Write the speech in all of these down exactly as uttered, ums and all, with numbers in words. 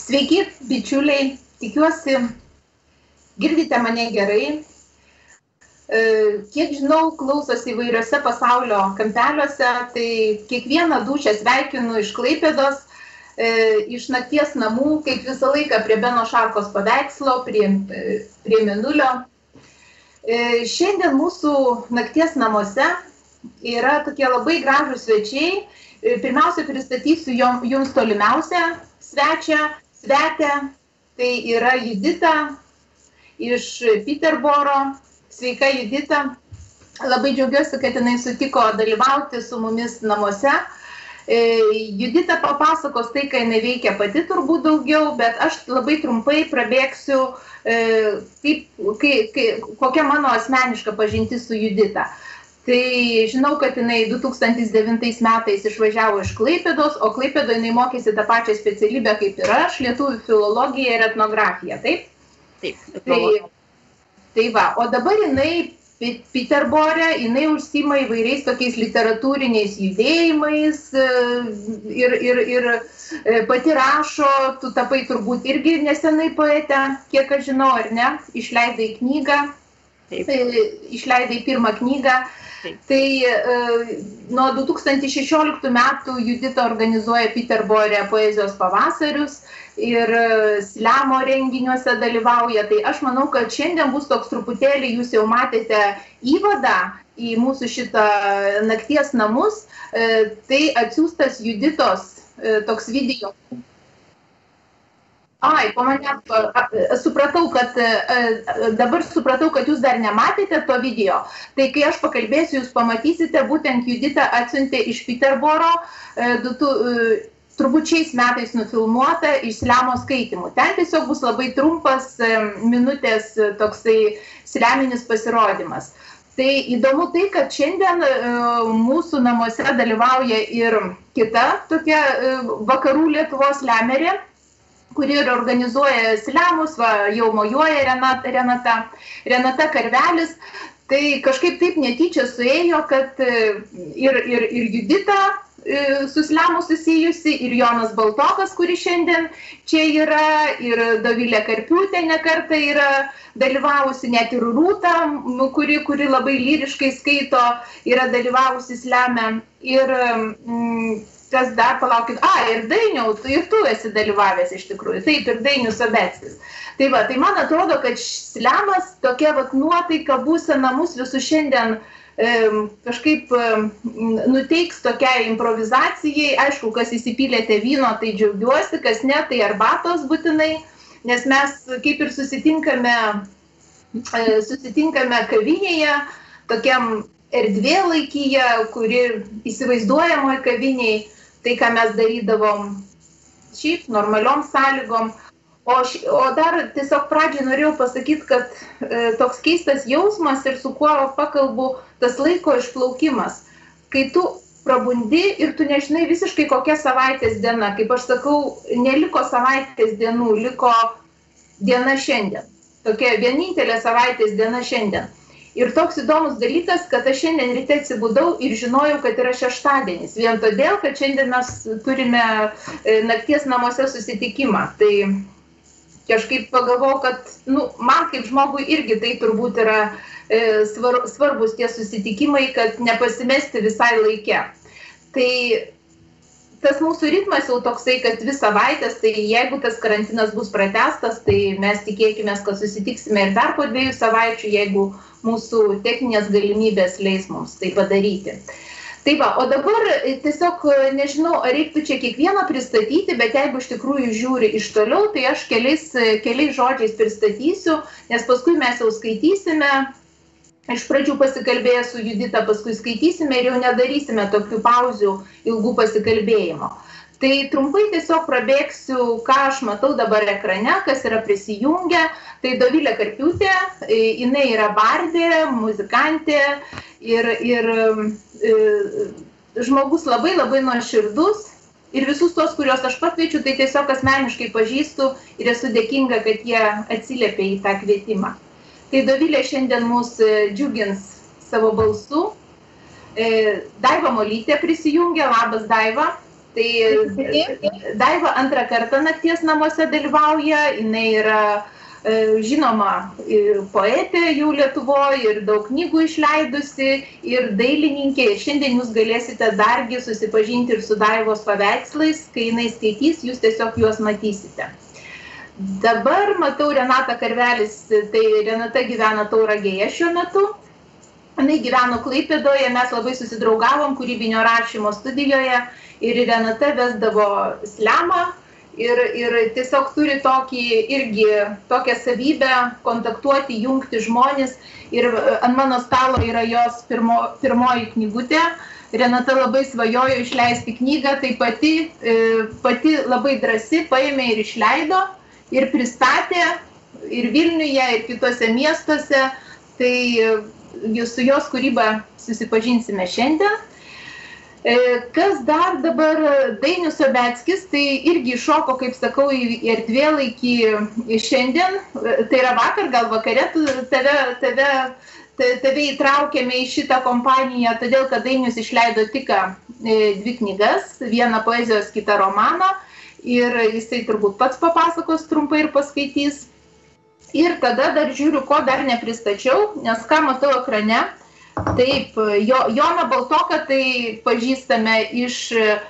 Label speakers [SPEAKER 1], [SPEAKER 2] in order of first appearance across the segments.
[SPEAKER 1] Sveiki, bičiuliai, tikiuosi, girdite mane gerai. Kiek žinau, klausosi įvairiose pasaulio kampeliuose, tai kiekvieną dūšią sveikinu iš Klaipėdos, iš nakties namų, kaip visą laiką prie Beno Šarkos paveikslo, prie, prie Mėnulio. Šiandien mūsų nakties namuose yra tokie labai gražūs svečiai. Pirmiausia, pristatysiu jums tolimiausią svečią, svetę. Tai yra Judita iš Piterboro. Sveika, Judita. Labai džiaugiuosi, kad jinai sutiko dalyvauti su mumis namuose. Judita papasakos tai, ką jinai veikia pati turbūt daugiau, bet aš labai trumpai prabėgsiu, kaip, kaip, kaip, kokia mano asmeniška pažintis su Judita. Tai žinau, kad jinai du tūkstantis devintais metais išvažiavo iš Klaipėdos, o Klaipėdoje jinai mokėsi tą pačią specialybę kaip ir aš, lietuvių filologiją ir etnografiją, taip?
[SPEAKER 2] Taip.
[SPEAKER 1] Tai, tai va, o dabar jinai Piterbore, jinai užsiima įvairiais tokiais literatūriniais judėjimais ir, ir, ir pati rašo, tu tapai turbūt irgi nesenai poetę, kiek aš žinau, ar ne, išleidai knygą,
[SPEAKER 2] Taip.
[SPEAKER 1] išleidai pirmą knygą.
[SPEAKER 2] Taip.
[SPEAKER 1] Tai nuo du tūkstančiai šešioliktų metų Judita organizuoja Piterbore poezijos pavasarius ir slemo renginiuose dalyvauja. Tai aš manau, kad šiandien bus toks truputėlį, jūs jau matėte įvadą į mūsų šitą nakties namus, tai atsiųstas Juditos toks video. Ai, po manęs, supratau, kad dabar supratau, kad jūs dar nematėte to video. Tai kai aš pakalbėsiu, jūs pamatysite, būtent Judita atsiuntė iš Piterboro, turbūt šiais metais nufilmuota iš slemo skaitymų. Ten tiesiog bus labai trumpas minutės toksai sleminis pasirodymas. Tai įdomu tai, kad šiandien mūsų namuose dalyvauja ir kita tokia vakarų Lietuvos slemerė, kuri ir organizuoja slemus, va, jau mojuoja Renata, Renata, Renata Karvelis. Tai kažkaip taip netyčia suėjo, kad ir, ir, ir Judita su slemu susijusi, ir Jonas Baltokas, kuris šiandien čia yra, ir Dovilė Karpiūtė ne kartą yra dalyvavusi, net ir Rūta, kuri, kuri labai lyriškai skaito, yra dalyvavusi sleme. Ir mm, kas dar, palaukit, a, ir Dainiau, tu, ir tu esi dalyvavęs iš tikrųjų, taip, ir Dainius Sabeckis. Tai va, tai man atrodo, kad slemas tokia vat nuotaika būsena mus visus šiandien e, kažkaip e, nuteiks tokiai improvizacijai. Aišku, kas įsipylėte vyno, tai džiaugiuosi, kas ne, tai arbatos būtinai, nes mes kaip ir susitinkame, e, susitinkame kavinėje, tokiam erdvėlaikyje, kuri įsivaizduojamoje kaviniai, tai, ką mes darydavom šiaip normaliom sąlygom. O, ši, o dar tiesiog pradžiai norėjau pasakyti, kad e, toks keistas jausmas ir su kuo pakalbu, tas laiko išplaukimas. Kai tu prabundi ir tu nežinai visiškai kokia savaitės diena, kaip aš sakau, neliko savaitės dienų, liko diena šiandien. Tokia vienintelė savaitės diena šiandien. Ir toks įdomus dalykas, kad aš šiandien ryte atsibudau ir žinojau, kad yra šeštadienis. Vien todėl, kad šiandien mes turime nakties namuose susitikimą. Tai kažkaip pagalvojau, kad nu, man kaip žmogui irgi tai turbūt yra e, svar, svarbus tie susitikimai, kad nepasimesti visai laike. Tai tas mūsų ritmas jau toksai, kad dvi savaitės, tai jeigu tas karantinas bus pratęstas, tai mes tikėkime, kad susitiksime ir dar po dviejų savaičių, jeigu mūsų techninės galimybės leis mums tai padaryti. Tai va, o dabar tiesiog nežinau, ar reiktų čia kiekvieną pristatyti, bet jeigu iš tikrųjų žiūri iš toliau, tai aš keliais, keliais žodžiais pristatysiu, nes paskui mes jau skaitysime, iš pradžių pasikalbėję su Judita, paskui skaitysime ir jau nedarysime tokių pauzių ilgų pasikalbėjimo. Tai trumpai tiesiog prabėgsiu, ką aš matau dabar ekrane, kas yra prisijungę. Tai Dovilė Karpiūtė, jinai yra bardė, muzikantė ir, ir e, žmogus labai labai nuoširdus. Ir visus tos, kuriuos aš pakviečiu, tai tiesiog asmeniškai pažįstu ir esu dėkinga, kad jie atsiliepė į tą kvietimą. Tai Dovilė šiandien mus džiugins savo balsu. Daiva Molytė prisijungė, labas Daiva. Tai Daiva antrą kartą nakties namuose dalyvauja, jinai yra žinoma poetė jau Lietuvoje ir daug knygų išleidusi ir dailininkė. Ir šiandien jūs galėsite dargi susipažinti ir su Daivos paveikslais, kai jinai skaitys, jūs tiesiog juos matysite. Dabar matau Renata Karvelis, tai Renata gyvena Tauragėje šiuo metu. Jinai gyveno Klaipėdoje, mes labai susidraugavom kūrybinio rašymo studijoje ir Renata vesdavo slemą ir, ir tiesiog turi tokį, irgi tokią savybę kontaktuoti, jungti žmonės. Ir ant mano stalo yra jos pirmo, pirmoji knygutė. Renata labai svajojo išleisti knygą, tai pati, pati labai drąsi paėmė ir išleido ir pristatė ir Vilniuje, ir kitose miestuose. Tai su jos kūryba susipažinsime šiandien. Kas dar dabar? Dainius Sobeckis, tai irgi iššoko, kaip sakau, į erdvėlaikį šiandien. Tai yra vakar, gal vakare, tave, tave, tave įtraukėme į šitą kompaniją, todėl kad Dainius išleido tik dvi knygas, vieną poezijos, kitą romaną. Ir jisai turbūt pats papasakos trumpai ir paskaitys. Ir tada dar žiūriu, ko dar nepristačiau, nes ką matau ekrane. Taip, jo, Joną Baltoką tai pažįstame iš,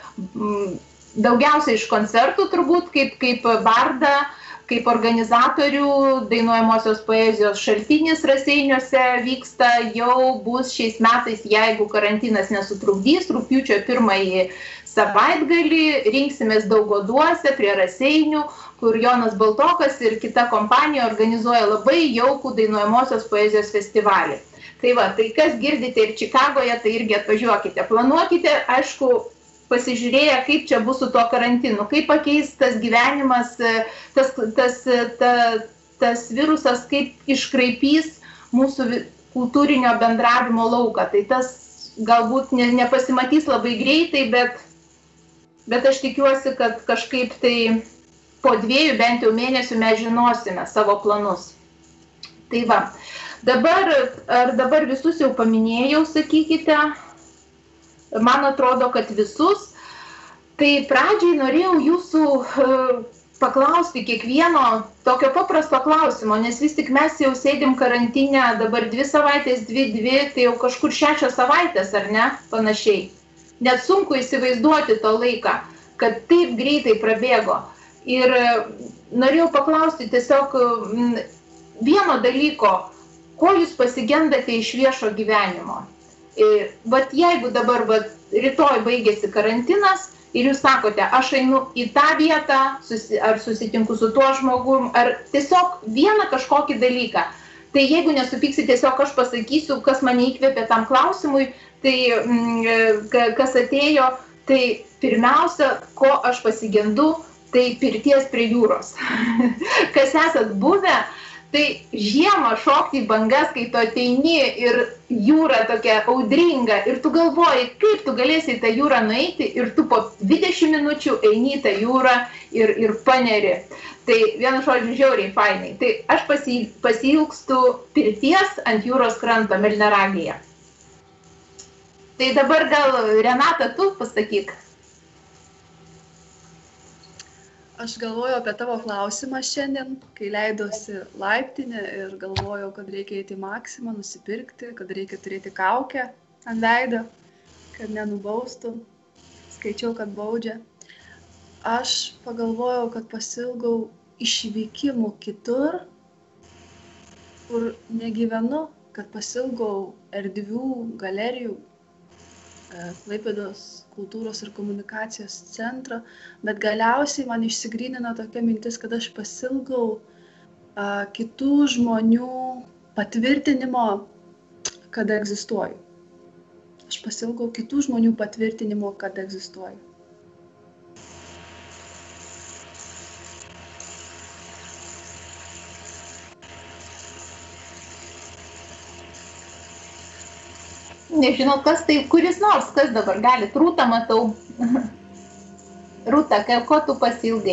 [SPEAKER 1] daugiausiai iš koncertų turbūt, kaip, kaip bardą, kaip organizatorių, dainuojamosios poezijos Šaltinis Raseiniuose vyksta, jau bus šiais metais, jeigu karantinas nesutrukdys, rugpjūčio pirmąjį savaitgalį, rinksimės Daugoduose prie Raseinių, kur Jonas Baltokas ir kita kompanija organizuoja labai jaukų dainuojamosios poezijos festivalį. Tai va, tai kas girdite ir Čikagoje, tai irgi atvažiuokite. Planuokite, aišku, pasižiūrėję, kaip čia bus su tuo karantinu, kaip pakeis tas gyvenimas, tas, tas, ta, tas virusas, kaip iškraipys mūsų kultūrinio bendravimo lauką. Tai tas galbūt ne, nepasimatys labai greitai, bet, bet aš tikiuosi, kad kažkaip tai po dviejų bent jau mėnesių mes žinosime savo planus. Tai va. Dabar, ar dabar visus jau paminėjau, sakykite, man atrodo, kad visus. Tai pradžiai norėjau jūsų paklausti kiekvieno tokio paprasto klausimo, nes vis tik mes jau sėdim karantinę, dabar dvi savaitės, dvi, dvi, tai jau kažkur šešios savaitės, ar ne, panašiai. Net sunku įsivaizduoti to laiką, kad taip greitai prabėgo. Ir norėjau paklausti tiesiog vieno dalyko, ko jūs pasigendate iš viešo gyvenimo. Vat jeigu dabar vat, rytoj baigėsi karantinas ir jūs sakote, aš einu į tą vietą, susi, ar susitinku su tuo žmogum, ar tiesiog vieną kažkokį dalyką. Tai jeigu nesupyksi, tiesiog aš pasakysiu, kas mane įkvėpė tam klausimui, tai kas atėjo, tai pirmiausia, ko aš pasigendu, tai pirties prie jūros. Kas esat buvę, tai žiemą šokti į bangas, kai tu ateini ir jūra tokia audringa ir tu galvoji, kaip tu galėsi į tą jūrą nueiti ir tu po dvidešimt minučių eini į tą jūrą ir, ir paneri. Tai vienu žodžiu žiauriai fainai. Tai aš pasi, pasiilgstu pirties ant jūros kranto Melnragėje. Tai dabar gal Renata, tu pasakyk.
[SPEAKER 2] Aš galvojau apie tavo klausimą šiandien, kai leidosi laiptinę ir galvojau, kad reikia eiti į Maksimą, nusipirkti, kad reikia turėti kaukę ant veido, kad nenubaustų. Skaičiau, kad baudžia. Aš pagalvojau, kad pasilgau išvykimų kitur, kur negyvenu, kad pasilgau erdvių, galerijų, Klaipėdos kultūros ir komunikacijos centro, bet galiausiai man išsigrynino tokia mintis, kad aš pasilgau a, kitų žmonių patvirtinimo, kad egzistuoju. Aš pasilgau kitų žmonių patvirtinimo, kad egzistuoju.
[SPEAKER 1] Nežinau, kas tai, kuris nors, kas dabar gali. Rūta matau. Rūta, ko tu pasilgai?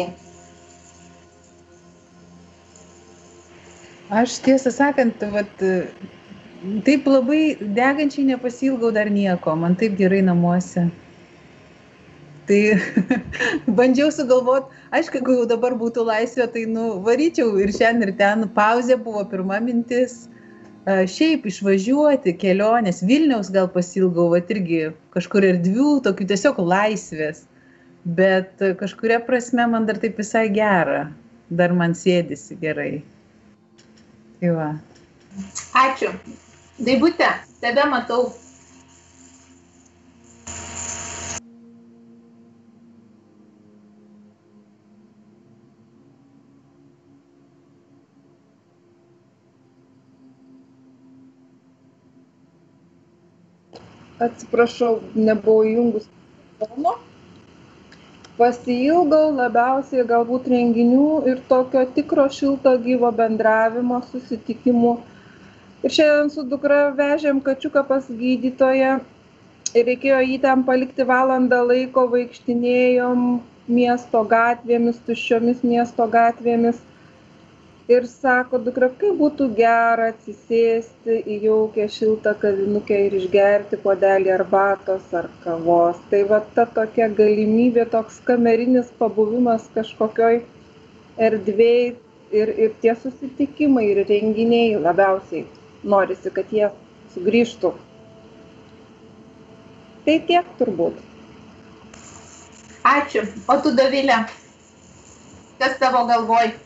[SPEAKER 3] Aš tiesą sakant, vat, taip labai degančiai nepasilgau dar nieko. Man taip gerai namuose. Tai bandžiau sugalvot, aišku, jeigu jau dabar būtų laisvė, tai nu, varyčiau ir šiandien ir ten. Pauzė buvo pirma mintis. Šiaip išvažiuoti, kelionės, Vilniaus gal pasilgau, vat irgi kažkur erdvių, tokių tiesiog laisvės. Bet kažkuria prasme man dar taip visai gera. Dar man sėdisi gerai. Tai va.
[SPEAKER 1] Ačiū. Daibutė, tebe matau.
[SPEAKER 4] Atsiprašau, nebuvau įjungus telefono. Pasiilgau labiausiai galbūt renginių ir tokio tikro šilto gyvo bendravimo, susitikimų. Ir šiandien su dukra vežėm kačiuką pas gydytoją ir reikėjo jį ten palikti valandą laiko, vaikštinėjom miesto gatvėmis, tuščiomis miesto gatvėmis. Ir sako, dukra, kaip būtų gera atsisėsti į jaukę šiltą kavinukę ir išgerti puodelį arbatos ar kavos. Tai va ta tokia galimybė, toks kamerinis pabuvimas kažkokioj erdvėj ir, ir tie susitikimai ir renginiai labiausiai norisi, kad jie sugrįžtų. Tai tiek turbūt.
[SPEAKER 1] Ačiū. O tu, Dovilė, kas tavo galvoj?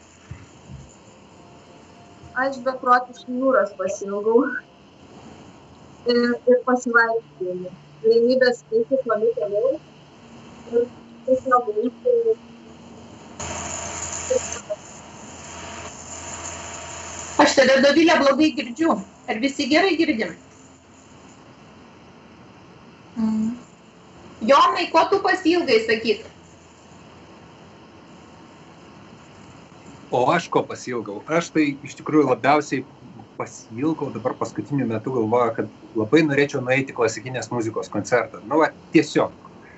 [SPEAKER 5] Aš beprotiškai jūros pasiilgau ir, ir pasivaikščiojimų. Galimybės eiti toli toliau ir tiesiog grįžti.
[SPEAKER 1] Aš tada, Dovilė, blogai girdžiu. Ar visi gerai girdim? Mm. Jonai, ko tu pasiilgai, sakyk?
[SPEAKER 6] O aš ko pasiilgau? Aš tai iš tikrųjų labiausiai pasiilgau, dabar paskutiniu metu galvoju, kad labai norėčiau nueiti klasikinės muzikos koncertą. Nu, va, tiesiog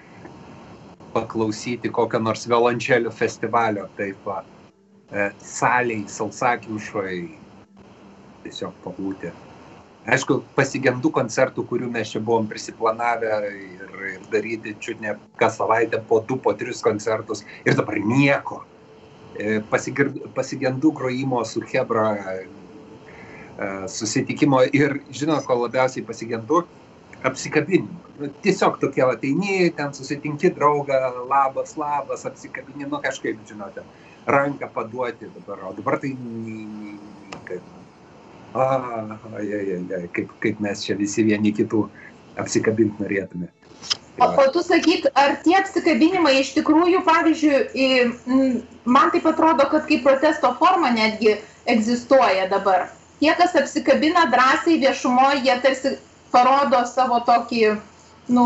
[SPEAKER 6] paklausyti kokio nors violončelių festivalio, taip va, e, saliai, Sausakimšoj, tiesiog pabūti. Aišku, pasigendu koncertų, kurių mes čia buvom prisiplanavę ir, ir daryti čiut ne kas savaitę po du, po tris koncertus ir dabar nieko. Pasigendu grojimo su chebra susitikimo ir, žinot, ko labiausiai pasigendu, apsikabinimą. Tiesiog tokie ateini, ten susitinki draugą, labas, labas, apsikabini, nu kažkaip, žinote, ranką paduoti dabar, o dabar tai kaip, a, ai, ai, ai, kaip, kaip mes čia visi vieni kitų apsikabinti norėtume.
[SPEAKER 1] O, o tu sakyk, ar tie apsikabinimai iš tikrųjų, pavyzdžiui, man taip atrodo, kad kaip protesto forma netgi egzistuoja dabar. Tie, kas apsikabina drąsiai viešumoje, jie tarsi parodo savo tokį, nu,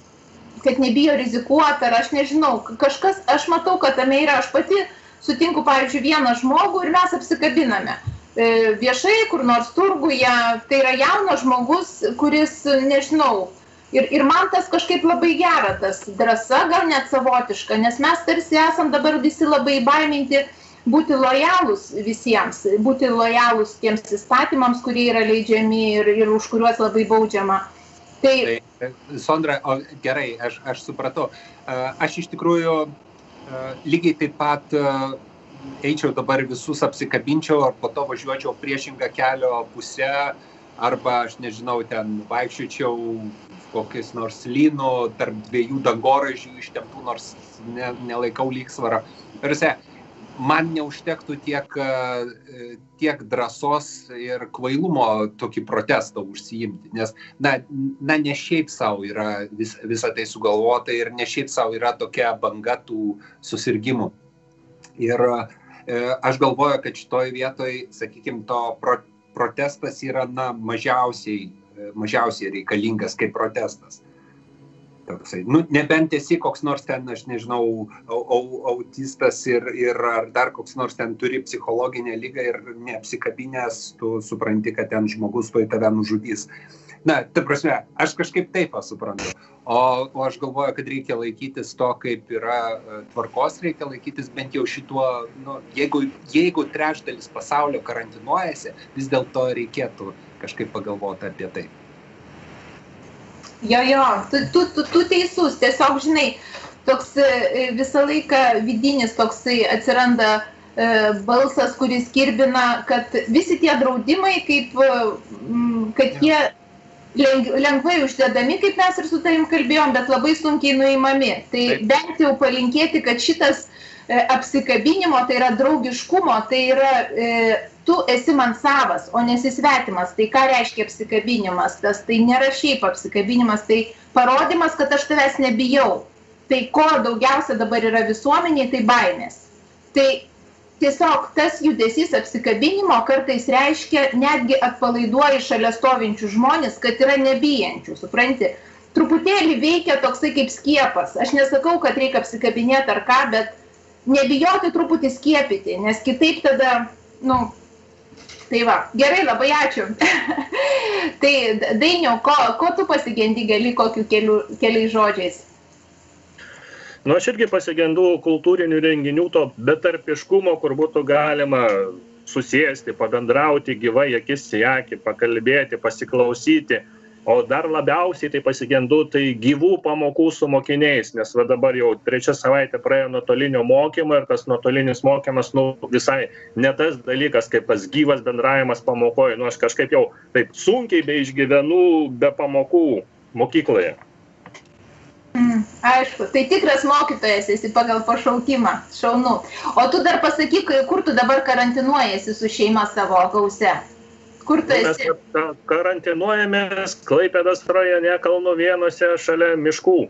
[SPEAKER 1] kad nebijo rizikuoti, ar aš nežinau, kažkas, aš matau, kad tame yra, aš pati sutinku, pavyzdžiui, vieną žmogų ir mes apsikabiname. Viešai, kur nors turguje, tai yra jaunas žmogus, kuris, nežinau, Ir, ir man tas kažkaip labai gera, tas drąsa gal net savotiška, nes mes tarsi esam dabar visi labai baiminti būti lojalūs visiems, būti lojalūs tiems įstatymams, kurie yra leidžiami ir, ir už kuriuos labai baudžiama. Tai...
[SPEAKER 6] Tai, Sondra, o, gerai, aš, aš supratau. Aš iš tikrųjų lygiai taip pat eičiau dabar visus apsikabinčiau, ar po to važiuočiau priešingą kelio pusę, arba, aš nežinau, ten vaikščiočiau kokiais nors lynų tarp dviejų dangoraižių ištemptų, nors ne, nelaikau lygsvarą. Tarsi, man neužtektų tiek, tiek drąsos ir kvailumo tokį protestą užsiimti, nes na, na, ne šiaip savo yra vis, visą tai sugalvota ir ne šiaip savo yra tokia banga tų susirgymų. Ir e, aš galvoju, kad šitoj vietoj, sakykime, to pro, protestas yra na, mažiausiai mažiausiai reikalingas kaip protestas. Toksai, nu, nebent esi koks nors ten, aš nežinau, au, autistas ir, ir ar dar koks nors ten turi psichologinę ligą ir neapsikabinęs, tu supranti, kad ten žmogus tuoj tave nužudys. Na, ta prasme, aš kažkaip taip suprantu. O, o aš galvoju, kad reikia laikytis to, kaip yra tvarkos, reikia laikytis bent jau šituo, nu, jeigu, jeigu trečdalis pasaulio karantinuojasi, vis dėlto reikėtų kažkaip pagalvoti apie tai.
[SPEAKER 1] Jo, jo, tu, tu, tu, tu teisus, tiesiog, žinai, toks visą laiką vidinis toksai atsiranda balsas, kuris kirbina, kad visi tie draudimai, kaip, kad jie lengvai uždedami, kaip mes ir su tavim kalbėjom, bet labai sunkiai nuimami. Tai bent jau palinkėti, kad šitas apsikabinimo, tai yra draugiškumo, tai yra tu esi man savas, o nesi svetimas. Tai ką reiškia apsikabinimas? Tas tai nėra šiaip apsikabinimas, tai parodymas, kad aš tavęs nebijau. Tai ko daugiausia dabar yra visuomeniai, tai baimės. Tai tiesiog tas judesys apsikabinimo kartais reiškia netgi atpalaiduoji šalia stovinčių žmonės, kad yra nebijančių, supranti? Truputėlį veikia toksai kaip skiepas. Aš nesakau, kad reikia apsikabinėti ar ką, bet nebijoti truputį skiepyti, nes kitaip tada, nu, tai va, gerai, labai ačiū. Tai Dainiau, ko, ko tu pasigendi gali kokiu keliu, keliais žodžiais?
[SPEAKER 7] Nu, aš irgi pasigendu kultūrinių renginių, to betarpiškumo, kur būtų galima susėsti, pabendrauti gyvai, akis į akį, pakalbėti, pasiklausyti. O dar labiausiai tai pasigendu tai gyvų pamokų su mokiniais, nes va dabar jau trečia savaitė praėjo nuotolinio mokymo ir tas nuotolinis mokymas, nu, visai ne tas dalykas, kaip tas gyvas bendravimas pamokoje. Nu, aš kažkaip jau taip sunkiai beišgyvenu be pamokų mokykloje.
[SPEAKER 1] Mm, aišku, tai tikras mokytojas esi pagal pašaukimą, šaunu. O tu dar pasakyk, kur tu dabar karantinuojasi su šeima savo gause? Kur tu esi?
[SPEAKER 7] Mes karantinuojamės Klaipėdos rajone Kalnuvėnuose šalia miškų.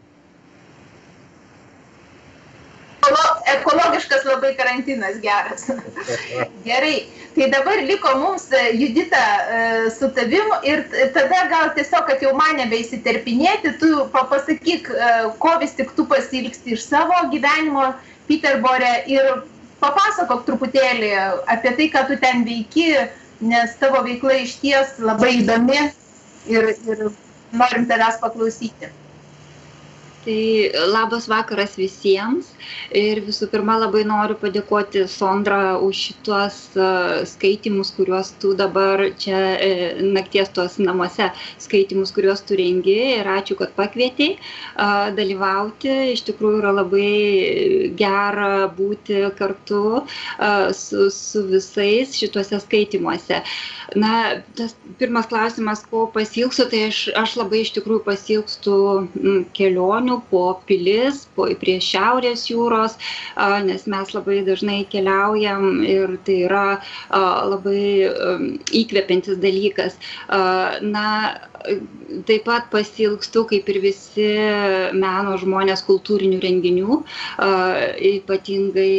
[SPEAKER 1] Ekologiškas labai karantinas geras. Gerai, tai dabar liko mums Judita su tavim ir tada gal tiesiog, kad jau man nebeįsiterpinėti, tu pasakyk, ko vis tik tu pasilgsti iš savo gyvenimo Peterbore ir papasakok truputėlį apie tai, ką tu ten veiki, nes tavo veikla išties labai įdomi ir, ir norim tavęs paklausyti.
[SPEAKER 8] Tai labas vakaras visiems ir visų pirma labai noriu padėkoti Sondra už šituos skaitymus, kuriuos tu dabar čia nakties tuos namuose skaitymus, kuriuos tu rengi ir ačiū, kad pakvietei dalyvauti. Iš tikrųjų yra labai gera būti kartu su, su visais šituose skaitymuose. Na, tas pirmas klausimas, ko pasilgsiu, tai aš, aš labai iš tikrųjų pasilgstu kelionių po pilis, po, prie Šiaurės jūros, nes mes labai dažnai keliaujam ir tai yra labai įkvepiantis dalykas. Na, taip pat pasilgstu, kaip ir visi meno žmonės, kultūrinių renginių, ypatingai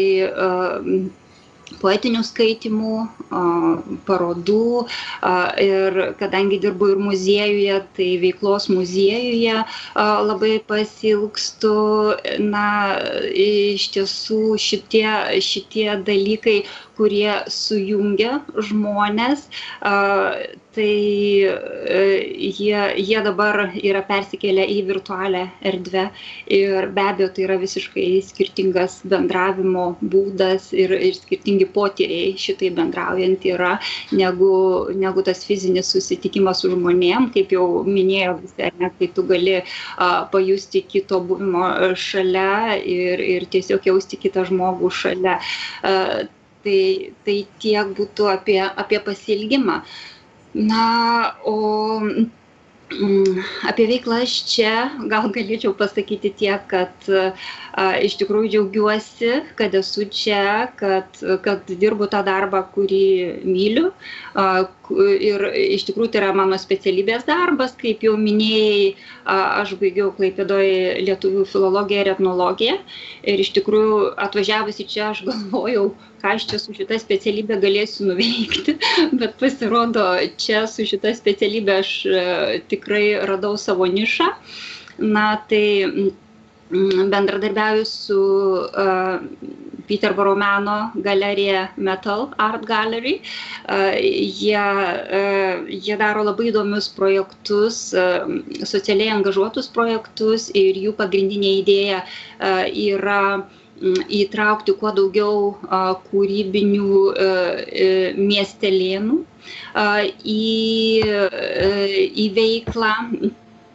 [SPEAKER 8] poetinių skaitimų, parodų ir kadangi dirbu ir muziejuje, tai veiklos muziejuje labai pasilgstu. Na, iš tiesų šitie, šitie dalykai, kurie sujungia žmonės, tai jie, jie dabar yra persikėlę į virtualią erdvę ir be abejo tai yra visiškai skirtingas bendravimo būdas ir, ir skirtingi potyriai šitai bendraujant yra, negu, negu tas fizinis susitikimas su žmonėm, kaip jau minėjo visi, ne, kai tu gali a, pajusti kito buvimo šalia ir, ir tiesiog jausti kitą žmogų šalia. A, Tai, tai tiek būtų apie, apie pasilgimą. Na, o apie veiklą aš čia gal galėčiau pasakyti tiek, kad a, iš tikrųjų džiaugiuosi, kad esu čia, kad, kad dirbu tą darbą, kurį myliu. A, ir iš tikrųjų tai yra mano specialybės darbas, kaip jau minėjai, a, aš baigiau Klaipėdoje lietuvių filologiją ir etnologiją. Ir iš tikrųjų atvažiavusi čia aš galvojau, ką aš čia su šita specialybė galėsiu nuveikti, bet pasirodo, čia su šita specialybė aš tikrai radau savo nišą. Na, tai bendradarbiauju su uh, Peterboro meno galerija Metal Art Gallery. Uh, jie, uh, jie daro labai įdomius projektus, uh, socialiai angažuotus projektus ir jų pagrindinė idėja uh, yra įtraukti kuo daugiau a, kūrybinių a, a, miestelėnų a, į, a, į veiklą.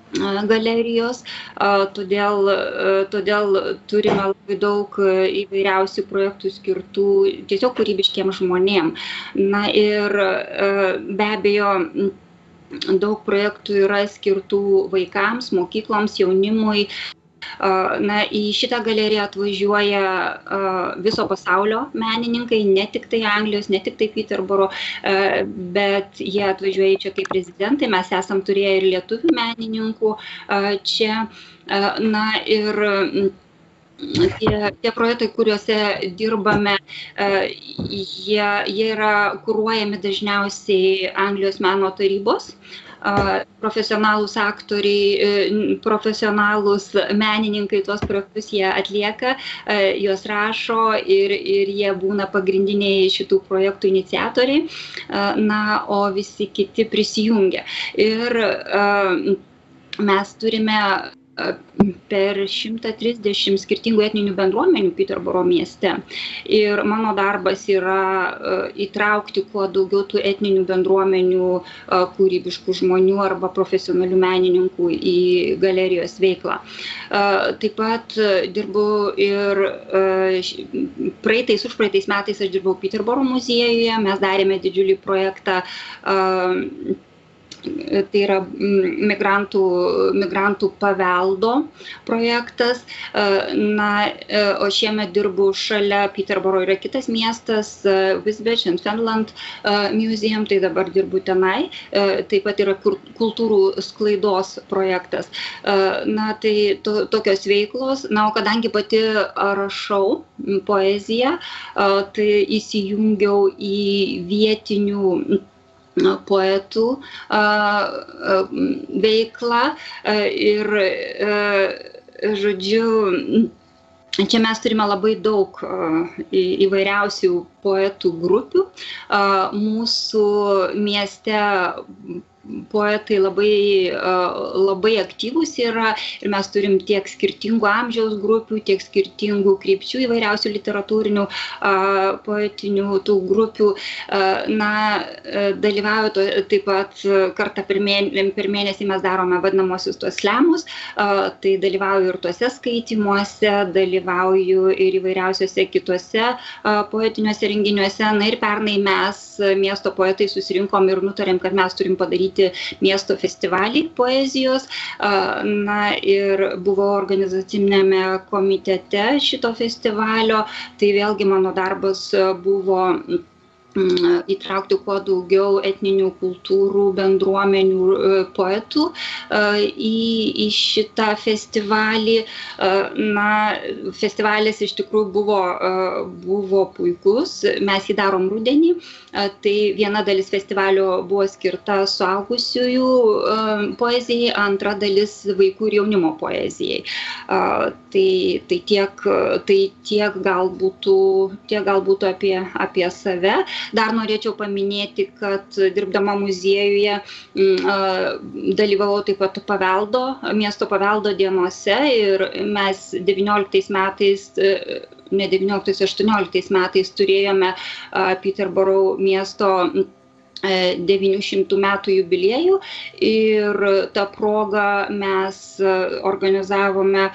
[SPEAKER 8] galerijos, todėl, todėl turime labai daug įvairiausių projektų skirtų tiesiog kūrybiškiem žmonėm. Na ir be abejo, daug projektų yra skirtų vaikams, mokykloms, jaunimui. Na, į šitą galeriją atvažiuoja viso pasaulio menininkai, ne tik tai Anglijos, ne tik tai Peterboro, bet jie atvažiuoja čia kaip rezidentai. Mes esam turėję ir lietuvių menininkų čia. Na ir tie, tie projektai, kuriuose dirbame, jie, jie yra kuruojami dažniausiai Anglijos meno tarybos. Profesionalūs aktoriai, profesionalūs menininkai tuos projektus jie atlieka, juos rašo ir, ir jie būna pagrindiniai šitų projektų iniciatoriai, na, o visi kiti prisijungia. Ir mes turime per šimtą trisdešimt skirtingų etninių bendruomenių Peterboro mieste. Ir mano darbas yra įtraukti kuo daugiau tų etninių bendruomenių kūrybiškų žmonių arba profesionalių menininkų į galerijos veiklą. Taip pat dirbu ir praeitais, užpraeitais metais aš dirbau Peterboro muziejuje, mes darėme didžiulį projektą. Tai yra migrantų, migrantų paveldo projektas. Na, o šiemet dirbu šalia Peterboro yra kitas miestas, Wisbech and Fenland Museum, tai dabar dirbu tenai. Taip pat yra kultūrų sklaidos projektas. Na, tai to, tokios veiklos. Na, o kadangi pati rašau poeziją, tai įsijungiau į vietinių poetų veiklą ir, žodžiu, čia mes turime labai daug įvairiausių poetų grupių. Mūsų mieste poetai labai, labai aktyvūs yra ir mes turim tiek skirtingų amžiaus grupių, tiek skirtingų krypčių įvairiausių literatūrinių poetinių tų grupių. Na, dalyvauju to, taip pat kartą per mėnesį, per mėnesį mes darome vadinamosius tuos slemus, tai dalyvauju ir tuose skaitymuose, dalyvauju ir įvairiausiuose kituose poetiniuose renginiuose. Na ir pernai mes miesto poetai susirinkom ir nutarėm, kad mes turim padaryti miesto festivalį poezijos. Na ir buvau organizacinėme komitete šito festivalio. Tai vėlgi mano darbas buvo įtraukti kuo daugiau etninių kultūrų, bendruomenių, poetų į, į šitą festivalį. Na, festivalis iš tikrųjų buvo, buvo puikus. Mes jį darom rudenį. Tai viena dalis festivalio buvo skirta suaugusiųjų poezijai, antra dalis vaikų ir jaunimo poezijai. Tai, tai tiek, tai tiek gal būtų, tiek gal būtų apie, apie save. Dar norėčiau paminėti, kad dirbdama muziejuje dalyvavau taip pat paveldo, miesto paveldo dienose ir mes devynioliktais metais, ne devynioliktais, aštuonioliktais metais turėjome Peterboro miesto devynių šimtų metų jubiliejų ir tą progą mes organizavome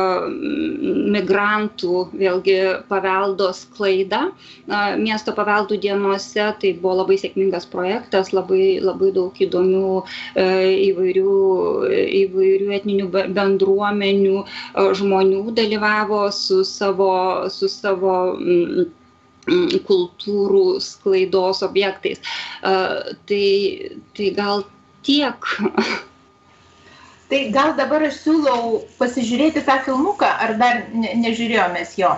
[SPEAKER 8] migrantų vėlgi paveldo sklaidą miesto paveldų dienose. Tai buvo labai sėkmingas projektas, labai, labai daug įdomių įvairių, įvairių etninių bendruomenių žmonių dalyvavo su savo, su savo kultūrų sklaidos objektais. Tai, tai gal tiek.
[SPEAKER 1] Tai gal dabar aš siūlau pasižiūrėti tą filmuką, ar dar ne, nežiūrėjomės jo?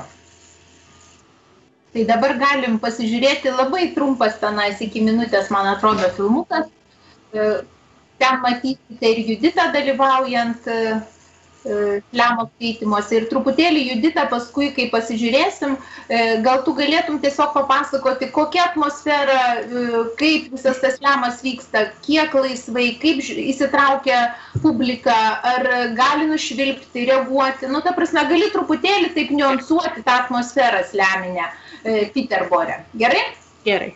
[SPEAKER 1] Tai dabar galim pasižiūrėti labai trumpas tenais iki minutės, man atrodo, filmukas. Ten matysite ir Juditą dalyvaujant slemo skaitymuose. Ir truputėlį Judita paskui, kai pasižiūrėsim, gal tu galėtum tiesiog papasakoti, kokia atmosfera, kaip visas tas slemas vyksta, kiek laisvai, kaip įsitraukia publika, ar gali nušvilpti, reaguoti. Nu, ta prasme, gali truputėlį taip niuansuoti tą atmosferą sleminę Peterbore. Gerai?
[SPEAKER 8] Gerai.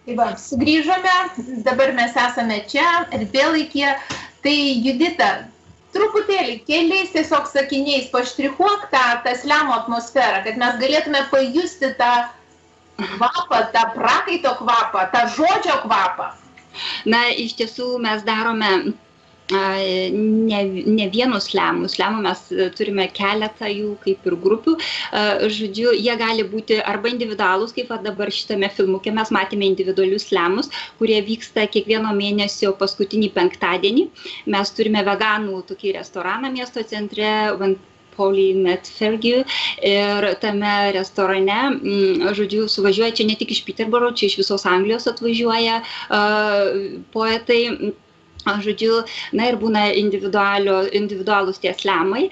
[SPEAKER 1] Tai va, sugrįžome, dabar mes esame čia, erdvėlaikyje. Tai Judita, truputėlį keliais tiesiog sakiniais paštrichuok tą, tą slemo atmosferą, kad mes galėtume pajusti tą kvapą, tą prakaito kvapą, tą žodžio kvapą.
[SPEAKER 8] Na, iš tiesų mes darome ne, ne vienus slemų. Slemų mes turime keletą jų kaip ir grupių. Žodžiu, jie gali būti arba individualūs, kaip dabar šitame filmuke mes matėme individualius slemus, kurie vyksta kiekvieno mėnesio paskutinį penktadienį. Mes turime veganų tokį restoraną miesto centre, Polymetfergie, ir tame restorane, žodžiu, suvažiuoja čia ne tik iš Peterboro, čia iš visos Anglijos atvažiuoja uh, poetai. Žodžiu, na ir būna individualūs tie slemai.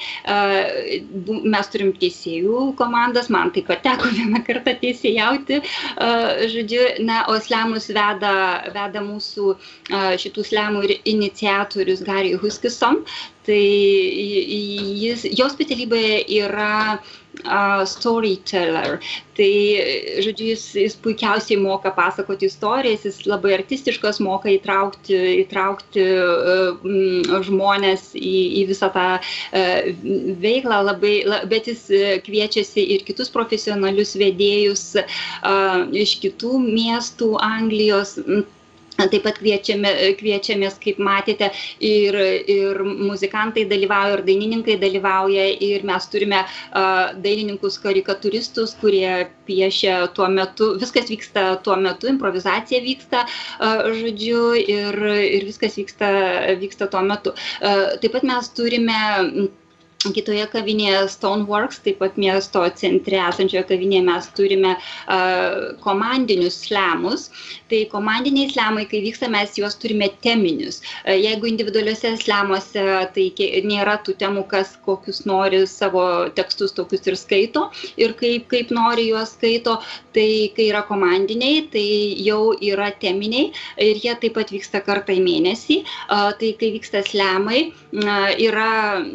[SPEAKER 8] Mes turim teisėjų komandas, man taip pat teko vieną kartą teisėjauti. Žodžiu, na, o slemus veda, veda mūsų šitų slemų iniciatorius Gary Huskisson. Tai jis, jo specialybė yra uh, storyteller. Tai, žodžiu, jis, jis puikiausiai moka pasakoti istorijas, jis labai artistiškas, moka įtraukti, įtraukti uh, žmonės į, į visą tą uh, veiklą, labai, bet jis kviečiasi ir kitus profesionalius vedėjus uh, iš kitų miestų Anglijos. Taip pat kviečiame, kviečiamės, kaip matėte, ir, ir muzikantai dalyvauja, ir dainininkai dalyvauja, ir mes turime uh, dailininkus karikaturistus, kurie piešia tuo metu, viskas vyksta tuo metu, improvizacija vyksta, uh, žodžiu, ir, ir viskas vyksta, vyksta tuo metu. Uh, taip pat mes turime kitoje kavinėje Stoneworks, taip pat miesto centre esančioje kavinėje mes turime uh, komandinius slemus. Tai komandiniai slemai, kai vyksta, mes juos turime teminius. Uh, jeigu individualiuose slemuose, tai nėra tų temų, kas kokius nori savo tekstus tokius ir skaito, ir kaip, kaip nori juos skaito, tai kai yra komandiniai, tai jau yra teminiai, ir jie taip pat vyksta kartą į mėnesį. Uh, tai kai vyksta slemai, uh, yra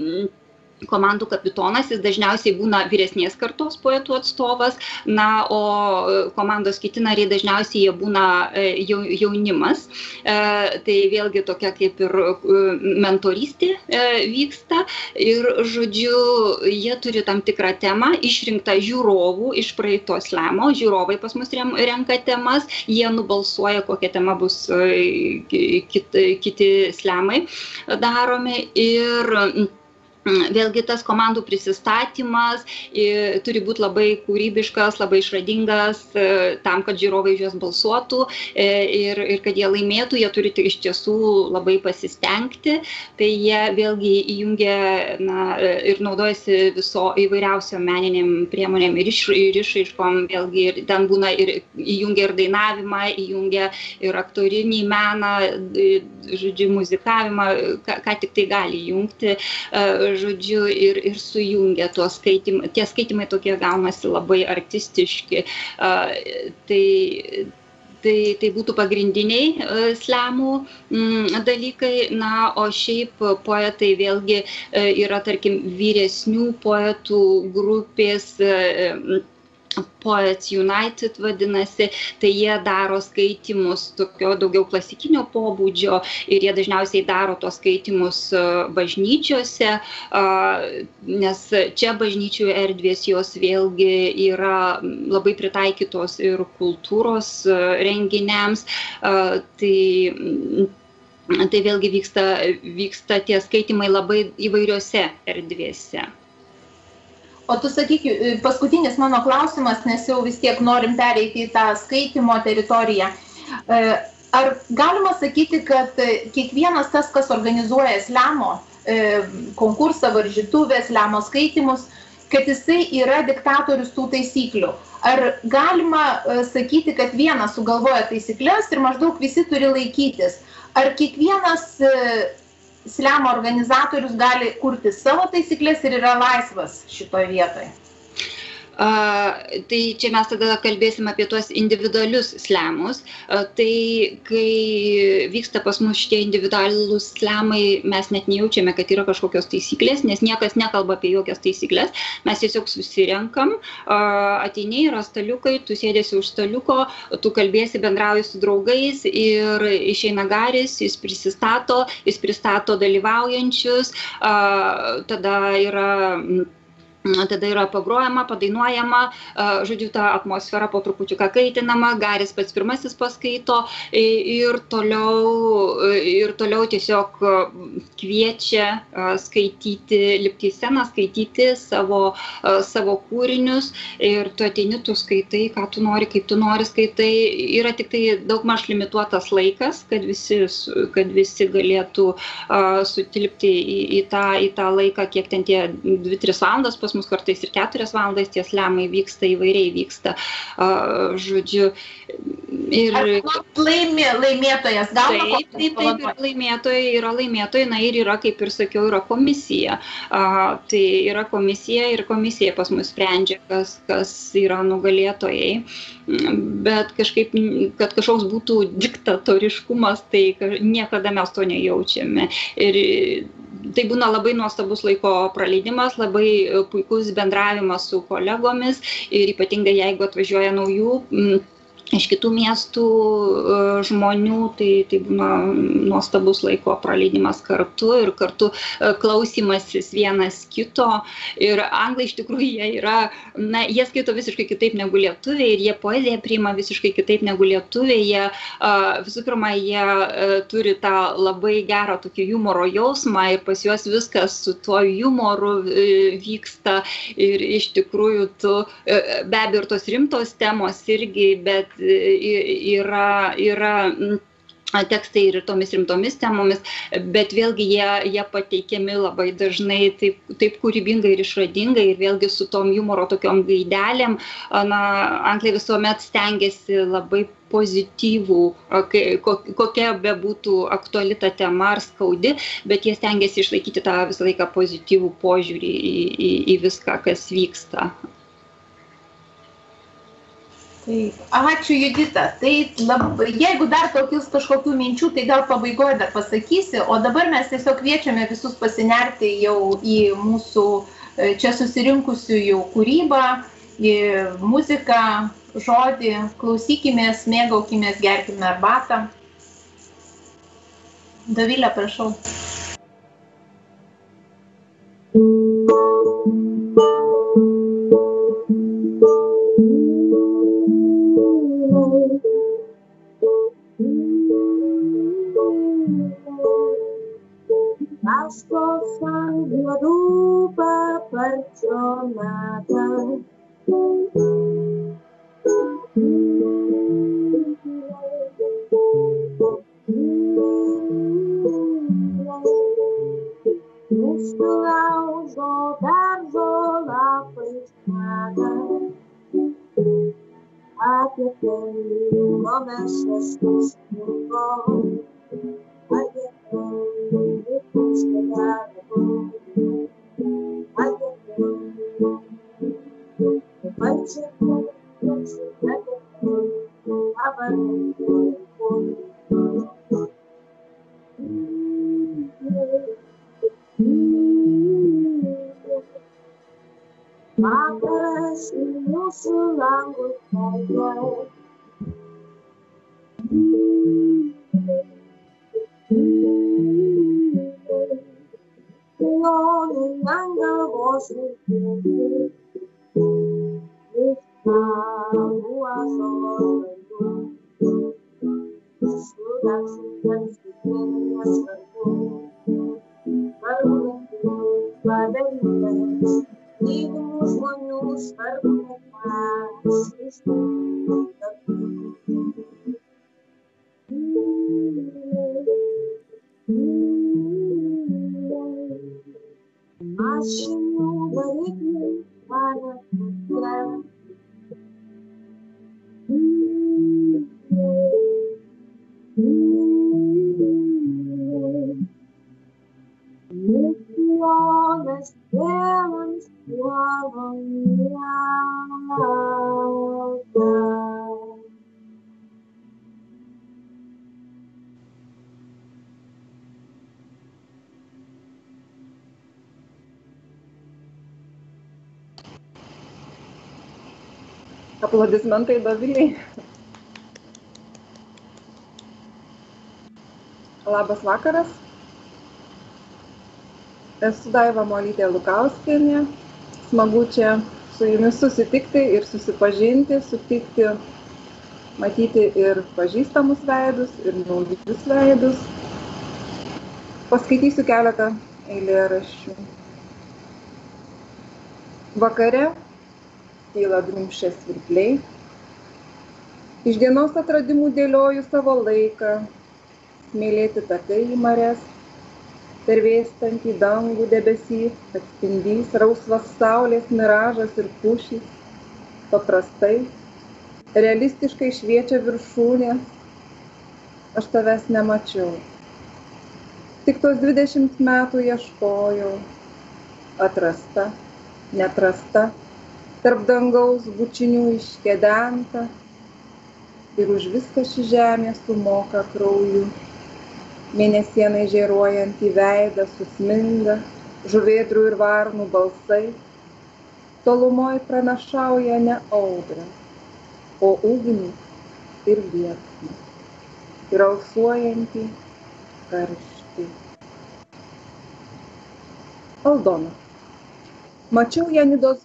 [SPEAKER 8] komandų kapitonas, jis dažniausiai būna vyresnės kartos poetų atstovas, na, o komandos kiti nariai dažniausiai jie būna jaunimas. Tai vėlgi tokia kaip ir mentorystė vyksta, ir, žodžiu, jie turi tam tikrą temą, išrinktą žiūrovų iš praeito slemo, žiūrovai pas mus renka temas, jie nubalsuoja, kokia tema bus kiti, kiti slemai daromi, ir vėlgi tas komandų prisistatymas e, turi būti labai kūrybiškas, labai išradingas, e, tam, kad žiūrovai už juos balsuotų e, ir, ir kad jie laimėtų, jie turi iš tiesų labai pasistengti. Tai jie vėlgi įjungia, na, ir naudojasi viso įvairiausiom meniniam priemonėm ir, iš, ir išraiškom, vėlgi ir ten būna ir įjungia ir dainavimą, įjungia ir aktorinį meną, žodžiu, muzikavimą, ką, ką tik tai gali įjungti. E, žodžiu, ir, ir sujungia tuos skaitimai. Tie skaitimai tokie gaunasi labai artistiški. Uh, tai, tai, tai būtų pagrindiniai uh, slemų mm, dalykai. Na, o šiaip poetai vėlgi uh, yra, tarkim, vyresnių poetų grupės, uh, Poets United vadinasi, tai jie daro skaitimus tokio daugiau klasikinio pobūdžio, ir jie dažniausiai daro tos skaitimus bažnyčiose, nes čia bažnyčių erdvės jos vėlgi yra labai pritaikytos ir kultūros renginiams. Tai Tai vėlgi vyksta, vyksta tie skaitimai labai įvairiose erdvėse.
[SPEAKER 1] O tu sakyk, paskutinis mano klausimas, nes jau vis tiek norim pereiti į tą skaitimo teritoriją. Ar galima sakyti, kad kiekvienas tas, kas organizuoja slemo konkursą, varžytuvę, slemo skaitimus, kad jisai yra diktatorius tų taisyklių? Ar galima sakyti, kad vienas sugalvoja taisyklės ir maždaug visi turi laikytis? Ar kiekvienas slemo organizatorius gali kurti savo taisyklės ir yra laisvas šitoje vietoje?
[SPEAKER 8] Tai čia mes tada kalbėsim apie tuos individualius slemus. Tai kai vyksta pas mus šitie individualūs slemai, mes net nejaučiame, kad yra kažkokios taisyklės, nes niekas nekalba apie jokias taisyklės. Mes tiesiog susirenkam, ateini, yra staliukai, tu sėdėsi už staliuko, tu kalbėsi, bendrauji su draugais ir išeina garis, jis prisistato, jis pristato dalyvaujančius, tada yra... Tada yra pagrojama, padainuojama, žodžiu, ta atmosfera po trupučiuką kaitinama, garis pats pirmasis paskaito ir toliau, ir toliau tiesiog kviečia skaityti, lipti į sceną, skaityti savo, savo kūrinius ir tu ateini, tu skaitai, ką tu nori, kaip tu nori skaitai. Yra tik tai daug maž limituotas laikas, kad visi, kad visi galėtų sutilpti į, į, tą, į tą laiką, kiek ten tie dvi tris valandas pas mus kartais ir keturias valandas tie slemai vyksta, įvairiai vyksta, uh, žodžiu. Ir...
[SPEAKER 1] Ar laimė, laimėtojas gauna?
[SPEAKER 8] Taip, taip, taip, ir laimėtojai yra laimėtojai, na ir yra, kaip ir sakiau, yra komisija. Uh, tai yra komisija ir komisija pas mus sprendžia, kas, kas yra nugalėtojai. Bet kažkaip, kad kažkoks būtų diktatoriškumas, tai niekada mes to nejaučiame. Ir tai būna labai nuostabus laiko praleidimas, labai puikus bendravimas su kolegomis ir ypatingai jeigu atvažiuoja naujų iš kitų miestų žmonių, tai, tai būna nuostabus laiko praleidimas kartu ir kartu klausymasis vienas kito. Ir anglai iš tikrųjų jie yra, na, jie skaito visiškai kitaip negu lietuviai ir jie poeziją priima visiškai kitaip negu lietuviai. Jie, visų pirma, jie turi tą labai gerą tokį humoro jausmą ir pas juos viskas su tuo humoru vyksta ir iš tikrųjų tu, be abejo, ir tos rimtos temos irgi, bet yra, yra tekstai ir tomis rimtomis temomis, bet vėlgi jie, jie pateikiami labai dažnai taip, taip kūrybingai ir išradingai ir vėlgi su tom humoro tokiom gaidelėm. Na, anglai visuomet stengiasi labai pozityvų, kokia bebūtų aktuali ta tema ar skaudi, bet jie stengiasi išlaikyti tą visą laiką pozityvų požiūrį į, į, į viską, kas vyksta.
[SPEAKER 1] Ačiū, Judita. Tai labai, jeigu dar tau kils kažkokių minčių, tai gal pabaigoje dar pasakysi, o dabar mes tiesiog kviečiame visus pasinerti jau į mūsų čia susirinkusių jau kūrybą, į muziką, žodį, klausykimės, mėgaukimės, gerkime arbatą. Dovilė, prašau.
[SPEAKER 5] Paštos ant juodų paparčio meta. Mūsų laužo beržo lapais meta. Apie tai momešės nuštingo. Apie tai vikus keliavo. Apie tai pačią pačią pačią pavardę. Vakaras į mūsų langus beldžia. Kelionė ant galvos vilkėti, viską ąžuolo laidų. Sudegsiantiems tikėjimas svarbu, svarbu padaryti. Mylimų žmonių svarbu nepasišti. Mašinų varikliai valia putre. Milijonas tėvams puola miegoti.
[SPEAKER 4] Aplodismentai Doviliai. Labas vakaras. Esu Daiva Molytė Lukauskienė. Smagu čia su jumis susitikti ir susipažinti, sutikti, matyti ir pažįstamus veidus, ir naujus veidus. Paskaitysiu keletą eilėraščių. Vakare tyla drumsčia svirpliai. Iš dienos atradimų dėlioju savo laiką. Smėlėti takai į marias, per vėstantį dangų debesį atspindys rausvas saulės miražas ir pušys. Paprastai, realistiškai šviečia viršūnė. Aš tavęs nemačiau. Tik tos dvidešimt metų ieškojau. Atrasta, neatrasta, tarp dangaus bučinių iškedenta. Ir už viską ši žemė sumoka krauju. Mėnesienai žėruojant į veidą susminga, žuvėdrų ir varnų balsai. Tolumoj pranašauja ne audrą, o ugnį ir liepsną, ir alsuojantį karštį. Aldona. Mačiau ją Nidos,